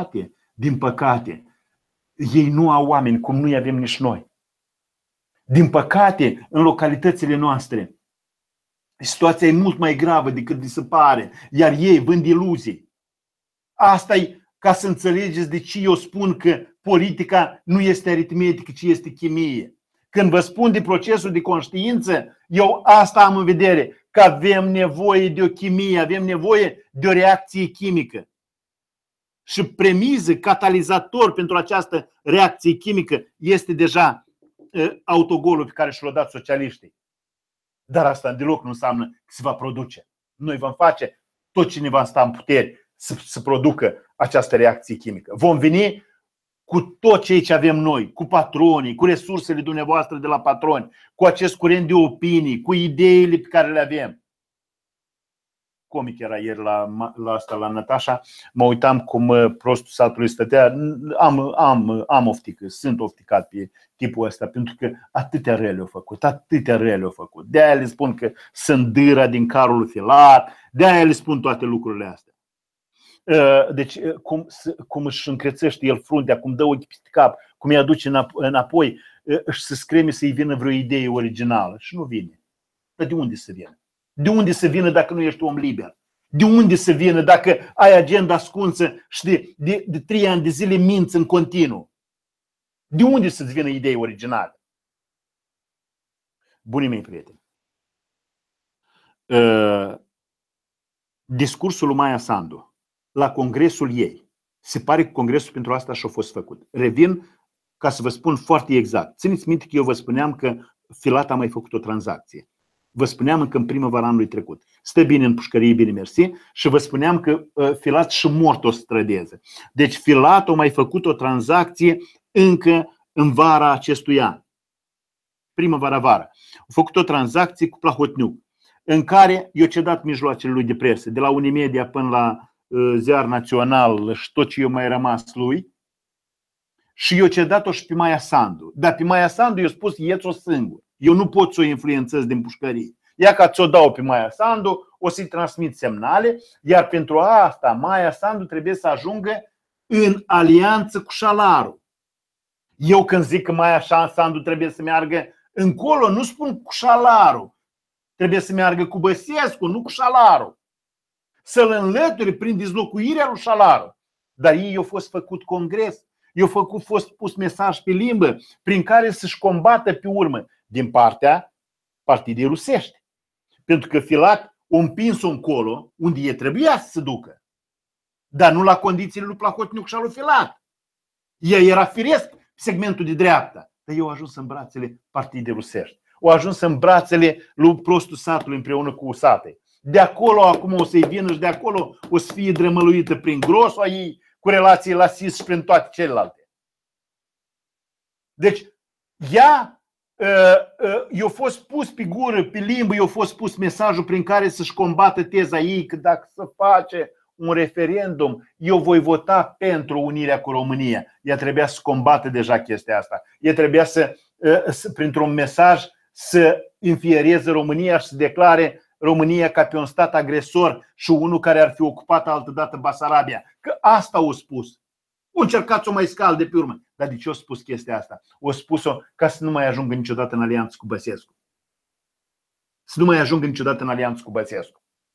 păcate, ei nu au oameni cum nu-i avem nici noi. Din păcate, în localitățile noastre, situația e mult mai gravă decât vi se pare. Iar ei vând iluzii. Asta e ca să înțelegeți de ce eu spun că politica nu este aritmetică, ci este chimie. Când vă spun de procesul de conștiință, eu asta am în vedere, că avem nevoie de o chimie, avem nevoie de o reacție chimică. Și premiză, catalizator pentru această reacție chimică este deja autogolul pe care și l-au dat socialiștii. Dar asta deloc nu înseamnă că se va produce. Noi vom face tot ce ne va sta în putere să producă această reacție chimică. Vom veni cu tot ce avem noi, cu patronii, cu resursele dumneavoastră de la patroni, cu acest curent de opinii, cu ideile pe care le avem. Comic era ieri la Natasha, mă uitam cum prostul satului stătea, am oftică, sunt ofticat pe tipul ăsta, pentru că atâtea rele au făcut, De-aia le spun că sunt dâra din carul lui Filat, de-aia le spun toate lucrurile astea. Deci cum își încrețește el fruntea, cum dă ochii peste cap, cum îi aduce înapoi, își se screme să-i vină vreo idee originală și nu vine. Dar de unde să vină? De unde să vină dacă nu ești om liber? De unde să vină dacă ai agenda ascunsă și de 3 ani de zile minți în continuu? De unde să-ți vină idei originale? Bunii mei prieteni, discursul lui Maia Sandu la congresul ei, se pare că congresul pentru asta și-a fost făcut. Revin ca să vă spun foarte exact. Țineți minte că eu vă spuneam că Filat a mai făcut o tranzacție. Vă spuneam încă în primăvara anului trecut. Stă bine în pușcărie, bine mersi. Și vă spuneam că Filat și mort o strădeze. Deci Filat a mai făcut o tranzacție încă în vara acestui an. Primăvara-vara. A făcut o tranzacție cu Plahotniuc, în care i-a cedat mijloacele lui de presă, de la Unimedia până la Ziar Național și tot ce i-a mai rămas lui. Și i-a cedat-o și pe Maia Sandu. Dar pe Maia Sandu i-a spus, ieți-o singur. Eu nu pot să o influențez din pușcărie. Ia ca ți-o dau pe Maia Sandu, o să-i transmit semnale, iar pentru asta Maia Sandu trebuie să ajungă în alianță cu Șalaru. Eu când zic că Maia Sandu trebuie să meargă încolo, nu spun cu Șalaru. Trebuie să meargă cu Băsescu, nu cu Șalaru. Să-l înlăture prin dizlocuirea lui Șalaru. Dar ei au fost făcut congres, fost pus mesaj pe limbă prin care să-și combată pe urmă din partea partidei rusești. Pentru că Filat a împins-o încolo unde e trebuia să se ducă. Dar nu la condițiile lui Plahotniuc și al lui Filat. Ea era firesc segmentul de dreapta. Dar eu au ajuns în brațele partidei rusești. Au ajuns în brațele lui prostul satului împreună cu Usatei. de acolo acum o să-i vină și de acolo o să fie drămăluită prin grosul ei, cu relații la SIS și prin toate celelalte. Deci, ea i-a fost pus pe gură, pe limbă, i-a fost pus mesajul prin care să-și combată teza ei că dacă se face un referendum, eu voi vota pentru unirea cu România. Ea trebuia să combată deja chestia asta. Ea trebuia să printr-un mesaj, să înfiereze România și să declare România ca pe un stat agresor și unul care ar fi ocupat altădată Basarabia. Că asta au spus. O încercat să o mai scalde pe urmă. Dar de ce au spus chestia asta? O spus-o ca să nu mai ajungă niciodată în alianță cu Băsescu. Să nu mai ajungă niciodată în alianță cu Băsescu.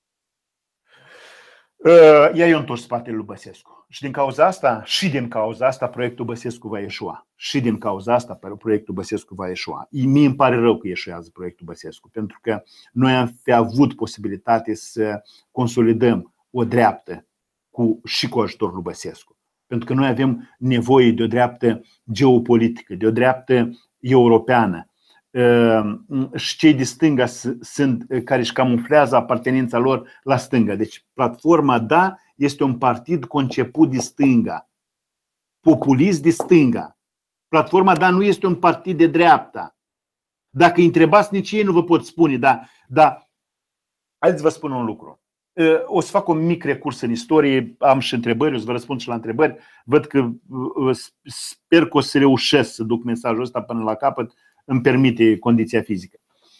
Ea i-a întors spatele lui Băsescu. Și din cauza asta, proiectul Băsescu va ieșua. Și din cauza asta, proiectul Băsescu va ieșua. Mie îmi pare rău că ieșuează proiectul Băsescu, pentru că noi am fi avut posibilitate să consolidăm o dreaptă și cu ajutorul lui Băsescu. Pentru că noi avem nevoie de o dreaptă geopolitică, de o dreaptă europeană. Și cei de stânga sunt care își camuflează apartenența lor la stânga. Deci platforma DA este un partid conceput de stânga, populist de stânga. Platforma DA nu este un partid de dreapta. Dacă îi întrebați, nici ei nu vă pot spune. Dar haideți să vă spun un lucru. O să fac un mic recurs în istorie, am și întrebări, o să vă răspund și la întrebări. Văd că sper că o să reușesc să duc mesajul ăsta până la capăt, îmi permite condiția fizică.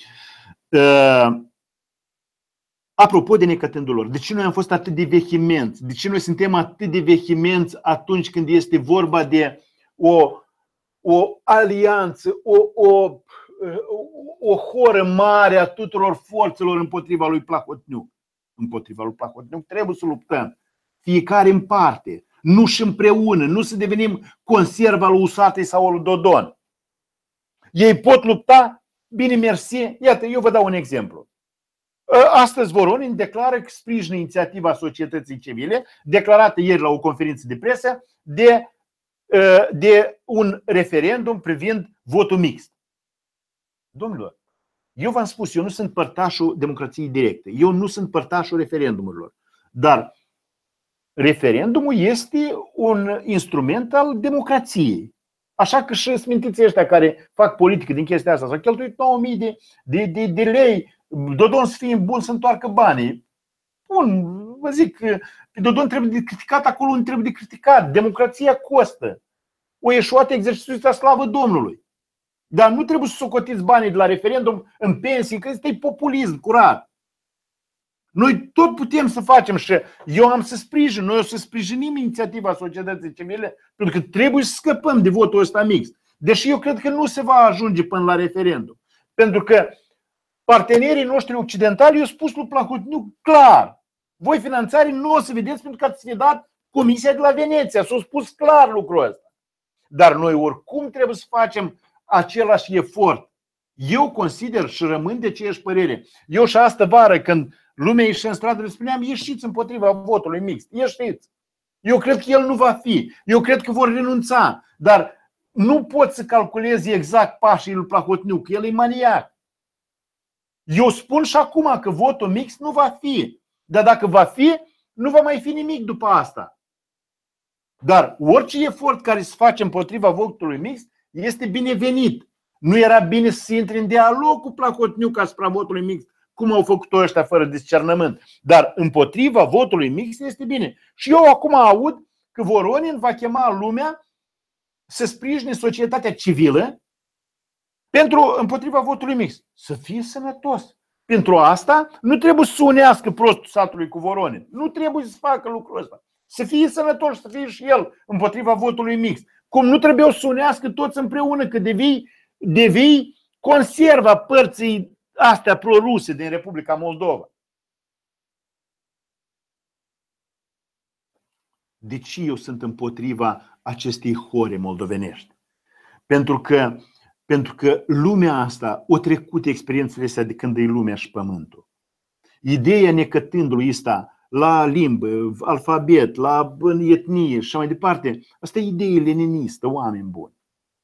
Apropo de necătândul lor, de ce noi am fost atât de vehemenți? De ce noi suntem atât de vehemenți atunci când este vorba de o alianță, o horă mare a tuturor forțelor împotriva lui Plahotniuc? Împotriva lui Plahotniuc trebuie să luptăm, fiecare în parte, nu și împreună, nu să devenim conserva lui Usatăi sau lui Dodon. Ei pot lupta, bine mersi. Iată, eu vă dau un exemplu. Astăzi Voronin declară că sprijină inițiativa societății civile, declarată ieri la o conferință de presă, de un referendum privind votul mixt. Domnilor, eu v-am spus, eu nu sunt părtașul democrației directe, eu nu sunt părtașul referendumurilor, dar referendumul este un instrument al democrației. Așa că și smintiții ăștia care fac politică din chestia asta s-au cheltuit 9.000 de lei, Dodon să fie bun să întoarcă banii. Bun, vă zic, pe Dodon trebuie de criticat acolo unde trebuie de criticat. Democrația costă. O eșuat exercițiul ăsta, slavă Domnului. Dar nu trebuie să socotiți banii de la referendum în pensii, că este populism curat. Noi tot putem să facem și eu am să sprijin, noi o să sprijinim inițiativa societății civile, pentru că trebuie să scăpăm de votul ăsta mixt. Deși eu cred că nu se va ajunge până la referendum. Pentru că partenerii noștri occidentali i-au spus lui Plahotniuc clar: voi finanțare nu o să vedeți pentru că ați fi dat Comisia de la Veneția. S-a spus clar lucrul ăsta. Dar noi oricum trebuie să facem același efort. Eu consider și rămân de aceeași părere. Eu și astă vară, când lumea ieșea în stradă, le spuneam: ieșiți împotriva votului mixt, ieșiți. Eu cred că el nu va fi. Eu cred că vor renunța. Dar nu pot să calculez exact pașii lui Plahotniuc, el e maniac. Eu spun și acum că votul mixt nu va fi. Dar dacă va fi, nu va mai fi nimic după asta. Dar orice efort care se face împotriva votului mixt este binevenit. Nu era bine să se intre în dialog cu Plahotniuc asupra votului mixt, cum au făcut-o ăștia fără discernământ. Dar împotriva votului mixt este bine. Și eu acum aud că Voronin va lumea să sprijine societatea civilă împotriva votului mixt. Să fie sănătos. Pentru asta nu trebuie să unească prostul satului cu Voronin. Nu trebuie să facă lucrul ăsta. Să fie sănătos, să fie și el împotriva votului mixt. Cum nu trebuie să unească toți împreună, că devii conserva părții astea proruse din Republica Moldova. De ce eu sunt împotriva acestei hore moldovenești? Pentru că lumea asta o trecut experiențele astea de când e lumea și pământul. Ideea necătându-lui ăsta la limbă, alfabet, la etnie și așa mai departe, asta e idee leninistă, oameni buni.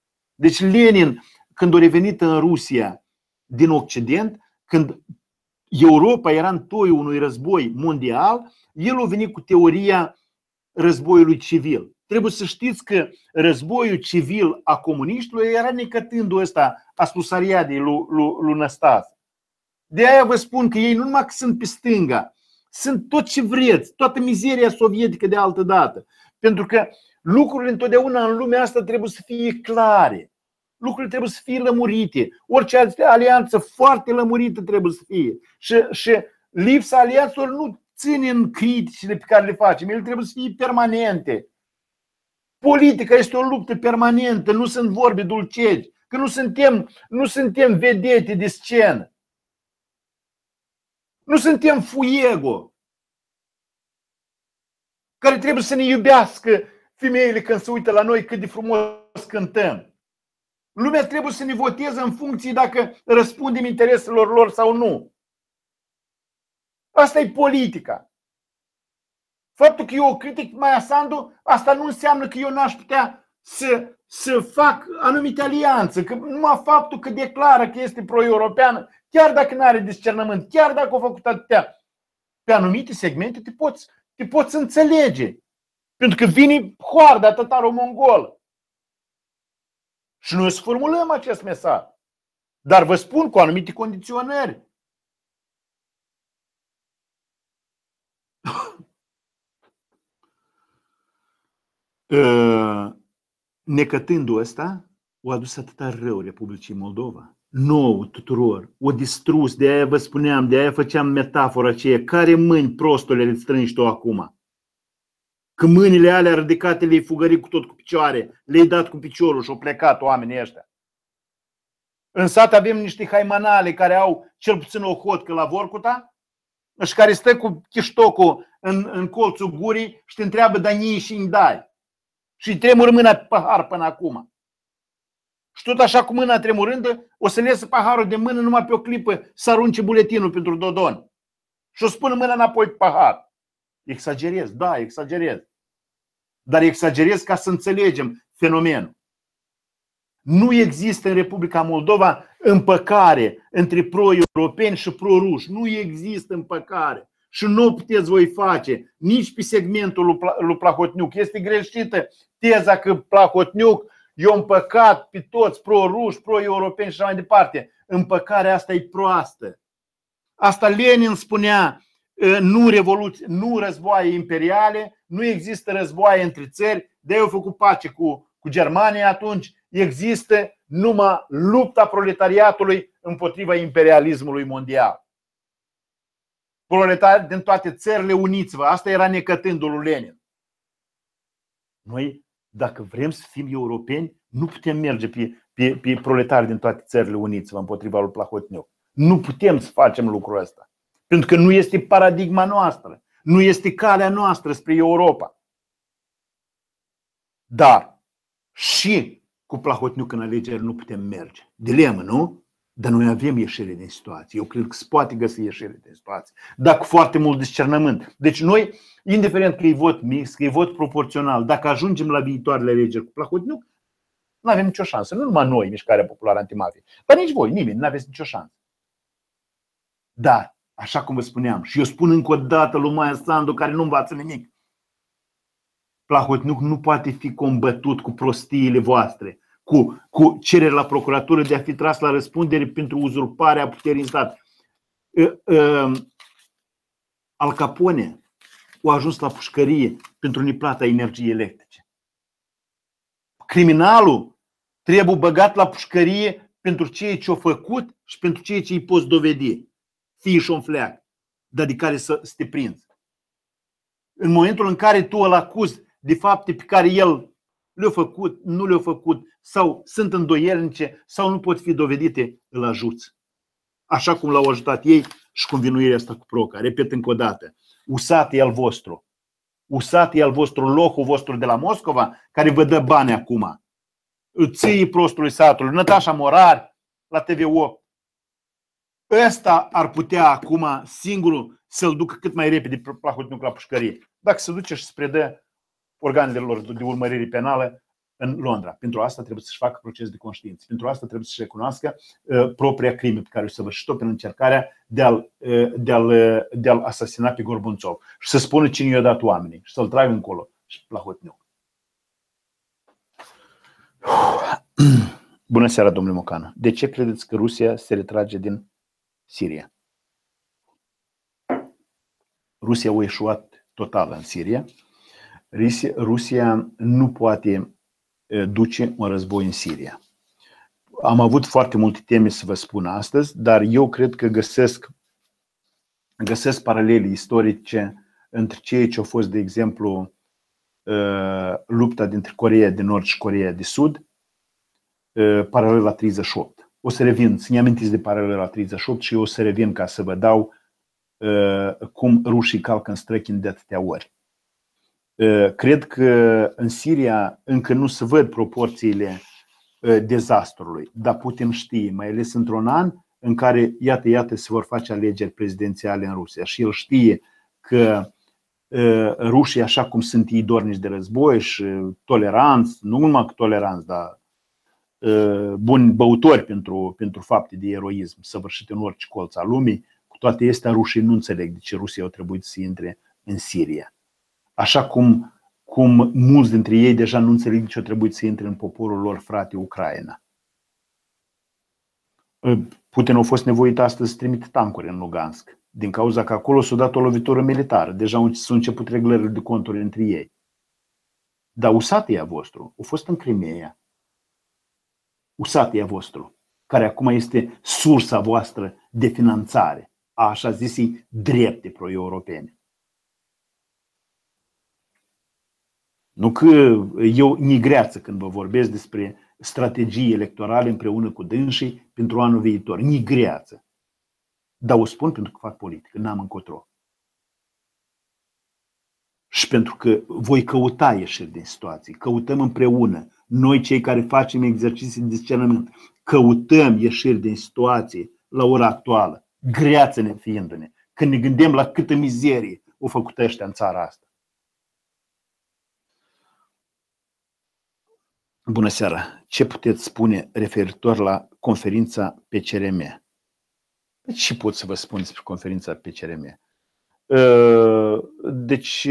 Deci Lenin, când a revenit în Rusia din Occident, când Europa era în toiul unui război mondial, el a venit cu teoria războiului civil. Trebuie să știți că războiul civil a comuniștilor era necătându ăsta a spus Ariadei lui Năstase. De aia vă spun că ei nu numai că sunt pe stânga, sunt tot ce vreți, toată mizeria sovietică de altă dată. Pentru că lucrurile întotdeauna în lumea asta trebuie să fie clare. Lucrurile trebuie să fie lămurite. Orice alianță foarte lămurită trebuie să fie. Și lipsa alianțelor nu ține în criticile pe care le facem. Ele trebuie să fie permanente. Politica este o luptă permanentă, nu sunt vorbe dulceți. Că nu suntem vedete de scenă. Nu suntem fuego care trebuie să ne iubească femeile când se uită la noi cât de frumos cântăm. Lumea trebuie să ne voteze în funcție dacă răspundem intereselor lor sau nu. Asta e politica. Faptul că eu critic Maia Sandu, asta nu înseamnă că eu n-aș putea să fac anumite alianțe. Că numai faptul că declară că este pro-europeană, chiar dacă nu are discernământ, chiar dacă a făcut atâtea, pe anumite segmente te poți înțelege. Pentru că vine hoarda tataro-mongolă. Și noi să formulăm acest mesaj. Dar vă spun cu anumite condiționări. Necătându ăsta, o adus atâta rău Republicii Moldova. Nouă tuturor. O distrus, de aia vă spuneam, de aia făceam metafora aceea. Care mâini prostule le strângi tu acum? Că mâinile alea ridicate le-ai fugărit cu tot cu picioare, le-ai dat cu piciorul și au plecat oamenii ăștia. În sat avem niște haimanale care au cel puțin o hotcă la Vorcuta și care stă cu chiștocul în colțul gurii și te întreabă danii și îmi dai. Și îi tremură mâna pe pahar până acum. Și tot așa cu mâna tremurândă, o să iasă paharul de mână numai pe o clipă să arunce buletinul pentru Dodon. Și o spună mâna înapoi pe pahar. Exagerez, da, exagerez. Dar exagerez ca să înțelegem fenomenul. Nu există în Republica Moldova împăcare între pro-europeni și pro-ruși. Nu există împăcare. Și nu o puteți voi face nici pe segmentul lui Plahotniuc. Este greșită teza că Plahotniuc i-a împăcat pe toți pro-ruși, pro-europeni și așa mai departe. Împăcarea asta e proastă. Asta Lenin spunea, nu revoluție, nu războaie imperiale, nu există războaie între țări, de-aia au făcut pace cu Germania atunci. Există numai lupta proletariatului împotriva imperialismului mondial. Proletari din toate țările, uniți-vă. Asta era necătândul lui Lenin. Noi, dacă vrem să fim europeni, nu putem merge pe proletari din toate țările, uniți-vă împotriva lui Plahotniuc. Nu putem să facem lucrul ăsta. Pentru că nu este paradigma noastră. Nu este calea noastră spre Europa. Dar și cu Plahotniuc în alegeri nu putem merge. Dilemă, nu? Dar noi avem ieșire din situație. Eu cred că se poate găsi ieșire din situație. Dar cu foarte mult discernământ. Deci noi, indiferent că e vot mix, că e vot proporțional, dacă ajungem la viitoarele alegeri cu Plahotniuc, nu avem nicio șansă. Nu numai noi, Mișcarea Populară Antimafie, dar nici voi, nimeni, nu aveți nicio șansă. Dar, așa cum vă spuneam, și eu spun încă o dată lui Maia Sandu, care nu învață nimic, Plahotniuc nu poate fi combătut cu prostiile voastre, cu cereri la procuratură de a fi tras la răspundere pentru uzurparea puterii în stat. Al Capone a ajuns la pușcărie pentru neplata energiei electrice. Criminalul trebuie băgat la pușcărie pentru ceea ce a făcut și pentru ceea ce îi poți dovedi. Fie și un fleac, dar de care să te prinzi. În momentul în care tu îl acuzi de fapte pe care el le-a făcut, nu le-a făcut, sau sunt îndoielnice, sau nu pot fi dovedite, îl ajuți. Așa cum l-au ajutat ei și convinuirea asta cu Proca. Repet încă o dată. USAT e al vostru. USAT e al vostru, locul vostru de la Moscova, care vă dă bani acum. Ții prostului satului, Nătașa Morar, la TV8. Ăsta ar putea acum singurul să-l ducă cât mai repede pe Plahotniuc la pușcărie. Dacă se duce și se predă organele lor de urmărire penală în Londra. Pentru asta trebuie să-și facă proces de conștiință. Pentru asta trebuie să-și recunoască propria crimă pe care o săvârșit-o prin încercarea de a-l asasina pe Gorbunțov și să spună cine i-a dat oamenii și să-l tragă încolo și Plahotniuc. Bună seara, domnule Mocană. De ce credeți că Rusia se retrage din Siria? Rusia a eșuat total în Siria. Rusia nu poate duce un război în Siria. Am avut foarte multe teme să vă spun astăzi, dar eu cred că găsesc paralele istorice între ceea ce a fost, de exemplu, lupta dintre Coreea de Nord și Coreea de Sud, paralela 38. O să revin, să ne amintiți de paralela 38 și eu o să revin ca să vă dau cum rușii calcă în străchini de atâtea ori. Cred că în Siria încă nu se văd proporțiile dezastrului, dar Putin știe, mai ales într-un an în care, iată, se vor face alegeri prezidențiale în Rusia și el știe că rușii, așa cum sunt ei dornici de război și toleranți, nu numai că toleranți, dar buni băutori pentru fapte de eroism săvârșite în orice colț al lumii, cu toate astea rușii nu înțeleg de ce Rusia au trebuit să intre în Siria. Așa cum mulți dintre ei deja nu înțeleg de ce au trebuit să intre în poporul lor frate Ucraina. Putin a fost nevoit astăzi să trimite tancuri în Lugansk, din cauza că acolo s-a dat o lovitură militară. Deja s-au început reglările de conturi între ei. Dar usatia vostru a fost în Crimea. Usatia vostru, care acum este sursa voastră de finanțare a așa zisii drepte pro-europene. Nu că eu nigreață când vă vorbesc despre strategii electorale împreună cu dânsii pentru anul viitor. Nigreață. Dar o spun pentru că fac politică, n-am încotro. Și pentru că voi căuta ieșiri din situații. Căutăm împreună. Noi cei care facem exerciții de discernământ. Căutăm ieșiri din situații la ora actuală. Greață fiindu-ne. Când ne gândim la câtă mizerie au făcut ăștia în țara asta. Bună seara! Ce puteți spune referitor la conferința PCRM? Ce pot să vă spun despre conferința PCRM? Deci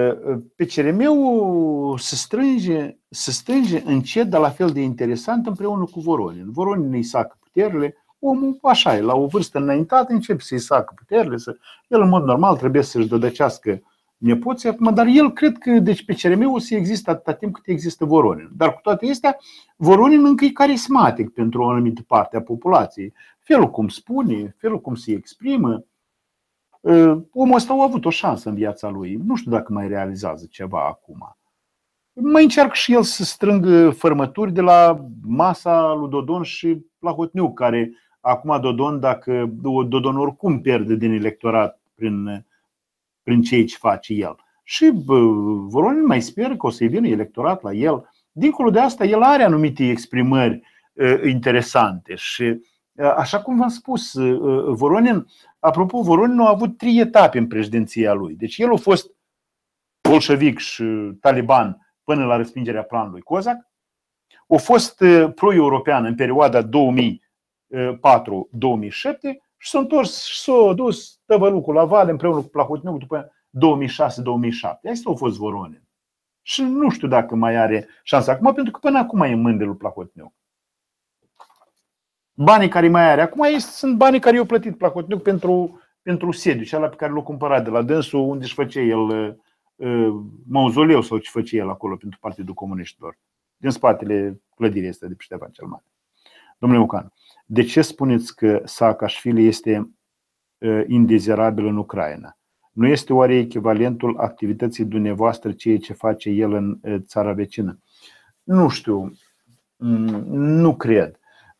PCRM-ul se strânge încet, dar la fel de interesant împreună cu Voronin. Voronin îi sacă puterile, omul așa e, la o vârstă înaintată începe să-i sacă puterile. El în mod normal trebuie să-și dădăcească nepoții acum, dar el cred că deci PCRM-ul să există atâta timp cât există Voronin. Dar cu toate astea, Voronin încă e carismatic pentru o anumită parte a populației. Felul cum spune, felul cum se exprimă. Omul ăsta a avut o șansă în viața lui. Nu știu dacă mai realizează ceva acum. Mai încearcă și el să strângă fărmături de la masa lui Dodon și Plahotniuc, care acum Dodon oricum pierde din electorat prin ceea ce face el. Și Voronin mai speră că o să-i vină electorat la el. Dincolo de asta, el are anumite exprimări interesante și așa cum v-am spus, Voronin, apropo, Voronin a avut 3 etape în președinția lui. Deci el a fost bolșevic și taliban până la respingerea planului Kozak. A fost pro-european în perioada 2004-2007 și s-a întors și s-a dus tăvălucul la vale împreună cu Plahotniuc după 2006-2007. Asta a fost Voronin. Și nu știu dacă mai are șansa acum, pentru că până acum e în mâinile lui Plahotniuc. Banii care mai are acum sunt banii care i-au plătit Plahotniuc pentru sediu, cel pe care l-a cumpărat de la dânsul unde își făcea el mauzoleu sau ce făcea el acolo pentru Partidul Comuniștilor. Din spatele clădirii astea de pe Ștefan cel Mare. Domnule Mocan, de ce spuneți că Saakashvili este indezirabil în Ucraina? Nu este oare echivalentul activității dumneavoastră ceea ce face el în țara vecină? Nu știu, nu cred.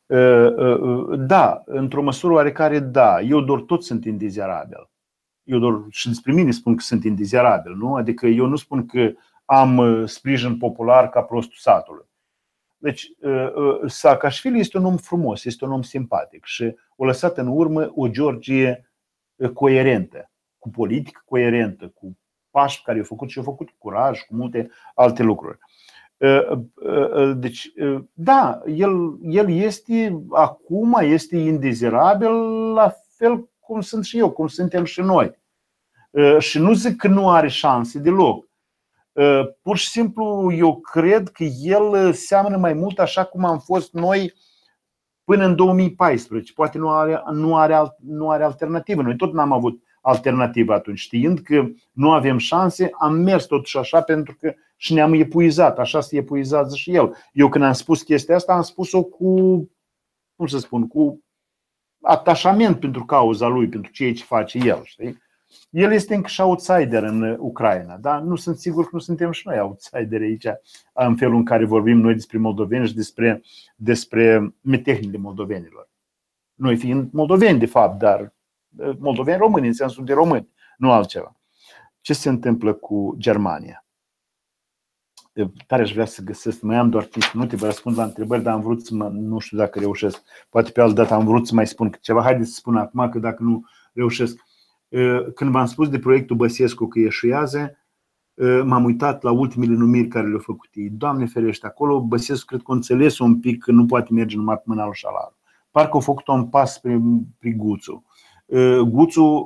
Da, într-o măsură oarecare da. Eu doar tot sunt indezirabil. Eu doar și despre mine spun că sunt indezirabil, nu? Adică eu nu spun că am sprijin popular ca prostul satului. Deci Saakashvili este un om frumos, este un om simpatic și a lăsat în urmă o Georgie coerentă, cu politică coerentă, cu pași care i-au făcut și au făcut curaj, cu multe alte lucruri. Deci, da, el este acum, este indezirabil, la fel cum sunt și eu, cum suntem și noi. Și nu zic că nu are șanse deloc. Pur și simplu, eu cred că el seamănă mai mult așa cum am fost noi până în 2014. Poate nu are alternativă. Noi tot n-am avut alternativă atunci. Știind că nu avem șanse, am mers totuși așa pentru că și ne-am epuizat. Așa se epuizează și el. Eu când am spus chestia asta, am spus-o cu, cum să spun, cu atașament pentru cauza lui, pentru ceea ce face el. Știi? El este încă și outsider în Ucraina, dar nu sunt sigur că nu suntem și noi outsideri aici, în felul în care vorbim noi despre moldoveni și despre metehnile moldovenilor. Noi fiind moldoveni, de fapt, dar moldoveni români, în sensul de români, nu altceva. Ce se întâmplă cu Germania? Tare aș vrea să găsesc, mai am doar 5 minute, vă răspund la întrebări, dar am vrut să nu știu dacă reușesc. Poate pe altă dată am vrut să mai spun ceva. Haideți să spun acum că dacă nu reușesc. Când v-am spus de proiectul Băsescu că eșuează, m-am uitat la ultimele numiri care le-au făcut ei. Doamne ferește, acolo Băsescu cred că a înțeles un pic că nu poate merge numai pe mâna lui Șalaru. Parcă au făcut un pas spre Guțu. Guțu,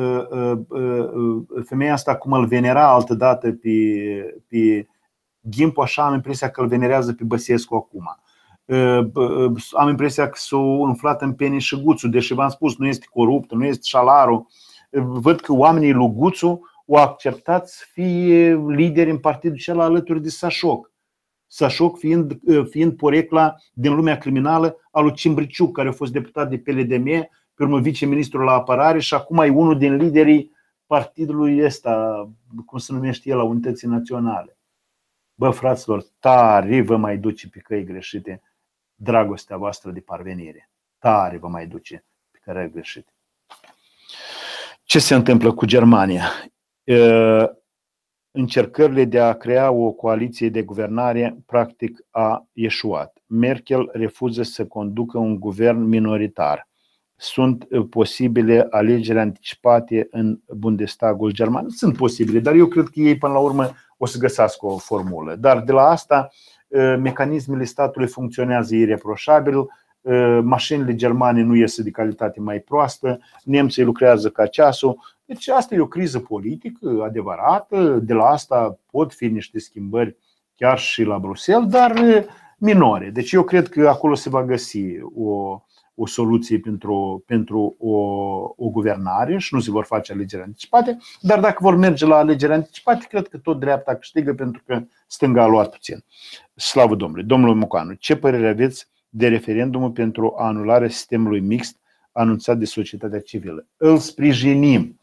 femeia asta cum îl venera altădată pe Ghimpu, așa am impresia că îl venerează pe Băsescu acum. Am impresia că s-a umflat în pene și Guțu, deși v-am spus, nu este corupt, nu este Șalaru. Văd că oamenii lui Guțu au acceptat să fie lideri în partidul celălalt alături de Sașoc. Sașoc fiind porecla din lumea criminală a lui Cimbriciuc, care a fost deputat de PLDM, pe urmă viceministru la apărare și acum e unul din liderii partidului ăsta, cum se numește el, la Unității Naționale. Bă, fraților, tare vă mai duce pe căi greșite dragostea voastră de parvenire. Tare vă mai duce pe căi greșite. Ce se întâmplă cu Germania? Încercările de a crea o coaliție de guvernare practic a eșuat. Merkel refuză să conducă un guvern minoritar. Sunt posibile alegeri anticipate în Bundestagul german? Sunt posibile, dar eu cred că ei până la urmă o să găsească o formulă. Dar de la asta, mecanismele statului funcționează ireproșabil, mașinile germane nu ies de calitate mai proastă, nemții lucrează ca ceasul. Deci asta e o criză politică adevărată, de la asta pot fi niște schimbări chiar și la Bruxelles, dar minore. Deci eu cred că acolo se va găsi o soluție pentru o guvernare și nu se vor face alegeri anticipate, dar dacă vor merge la alegeri anticipate, cred că tot dreapta câștigă pentru că stânga a luat puțin. Slavă Domnului! Domnul Mocanu, ce părere aveți de referendumul pentru anularea sistemului mixt anunțat de societatea civilă? Îl sprijinim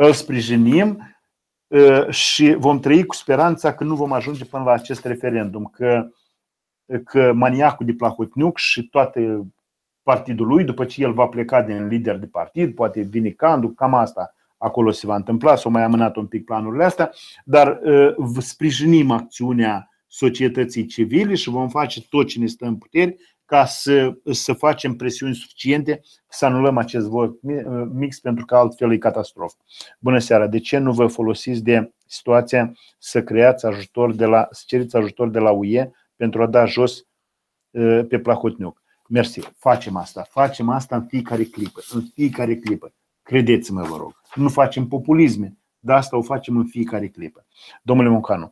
și vom trăi cu speranța că nu vom ajunge până la acest referendum, că maniacul de Plahotniuc și toate partidul lui, după ce el va pleca din lider de partid, poate vine Candu, cam asta acolo se va întâmpla, s-au mai amânat un pic planurile astea, dar sprijinim acțiunea societății civile și vom face tot ce ne stă în puteri ca să facem presiuni suficiente să anulăm acest vot mix, pentru că altfel e catastrofă. Bună seara! De ce nu vă folosiți de situația să cereți ajutor de la UE pentru a da jos pe Plahotniuc? Mersi. Facem asta în fiecare clipă. Credeți-mă, vă rog. Nu facem populisme, dar asta o facem în fiecare clipă. Domnule Mocanu,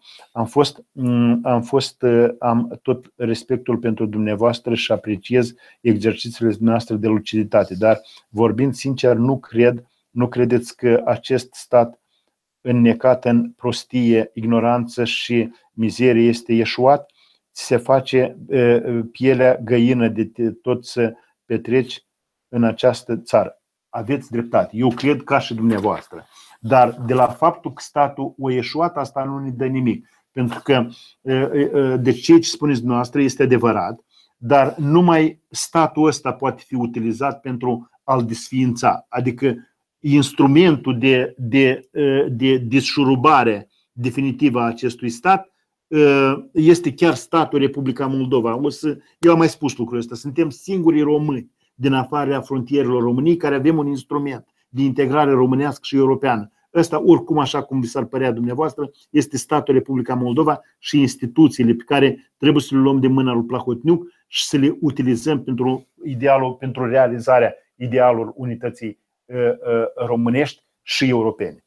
am tot respectul pentru dumneavoastră și apreciez exercițiile noastre de luciditate, dar vorbind sincer, nu credeți că acest stat înnecat în prostie, ignoranță și mizerie este eșuat? Se face pielea găină de tot să petreci în această țară. Aveți dreptate. Eu cred ca și dumneavoastră. Dar de la faptul că statul a eșuat, asta nu ne dă nimic. Pentru că deci ceea ce spuneți dumneavoastră este adevărat, dar numai statul ăsta poate fi utilizat pentru a-l desființa. Adică instrumentul de deșurubare definitivă a acestui stat este chiar statul Republica Moldova. Eu am mai spus lucrul ăsta. Suntem singurii români din afara frontierelor României care avem un instrument de integrare românească și europeană. Ăsta, oricum, așa cum vi s-ar părea dumneavoastră, este statul Republica Moldova și instituțiile pe care trebuie să le luăm de mâna lui Plahotniuc și să le utilizăm pentru realizarea idealului unității românești și europene.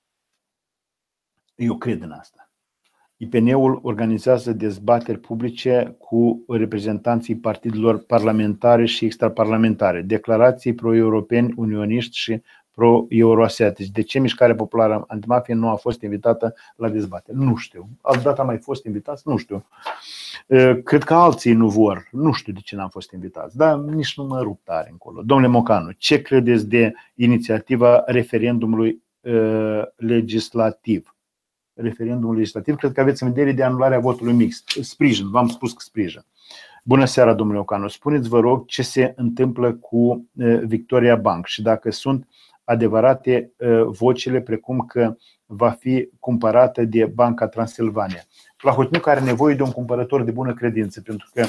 Eu cred în asta. IPN-ul organizează dezbateri publice cu reprezentanții partidelor parlamentare și extraparlamentare, declarații pro-europeni, unioniști și pro-euroasiatici. De ce Mișcarea Populară Antimafie nu a fost invitată la dezbateri? Nu știu. Altădată am mai fost invitați? Nu știu. Cred că alții nu vor. Nu știu de ce n-am fost invitați. Dar nici nu mă rup tare încolo. Domnule Mocanu, ce credeți de inițiativa referendumului legislativ? Referendumul legislativ, cred că aveți în vedere de anularea votului mix. Sprijin, v-am spus că sprijin. Bună seara, domnule Ocanu. Spuneți, vă rog, ce se întâmplă cu Victoria Bank și dacă sunt adevărate vocile precum că va fi cumpărată de Banca Transilvania. Plahotniuc are nevoie de un cumpărător de bună credință, pentru că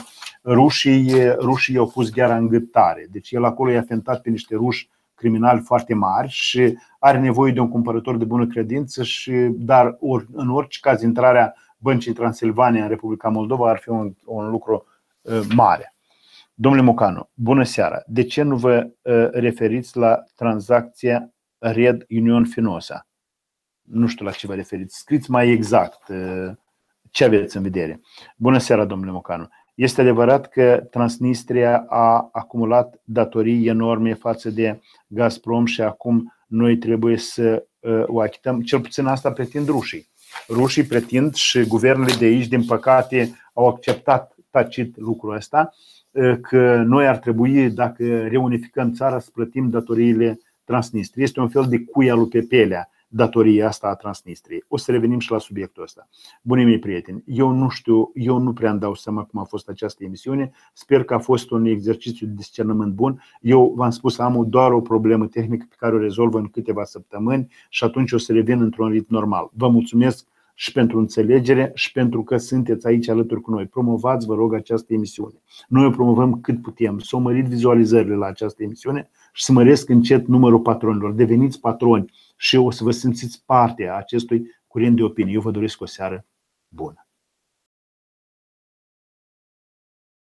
rușii i-au pus gheara în gâtare. Deci el acolo i-a fentat pe niște ruși criminali foarte mari și are nevoie de un cumpărător de bună credință, dar în orice caz intrarea Băncii Transilvania în Republica Moldova ar fi un lucru mare. Domnule Mocanu, bună seara. De ce nu vă referiți la tranzacția Red Union Finosa? Nu știu la ce vă referiți. Scriți mai exact ce aveți în vedere. Bună seara, domnule Mocanu. Este adevărat că Transnistria a acumulat datorii enorme față de Gazprom și acum noi trebuie să o achităm. Cel puțin asta pretind rușii. Rușii pretind și guvernele de aici, din păcate, au acceptat tacit lucrul ăsta, că noi ar trebui, dacă reunificăm țara, să plătim datoriile Transnistriei. Este un fel de cuia lui Pepelea, datoria asta a Transnistriei. O să revenim și la subiectul ăsta. Bunii mei prieteni, eu nu știu, eu nu prea îmi dau seama cum a fost această emisiune. Sper că a fost un exercițiu de discernământ bun. Eu v-am spus, am doar o problemă tehnică pe care o rezolv în câteva săptămâni și atunci o să revin într-un ritm normal. Vă mulțumesc și pentru înțelegere și pentru că sunteți aici alături cu noi. Promovați, vă rog, această emisiune. Noi o promovăm cât putem. Să măriți vizualizările la această emisiune și să măresc încet numărul patronilor. Deveniți patroni și o să vă simțiți parte a acestui curent de opinie. Eu vă doresc o seară bună.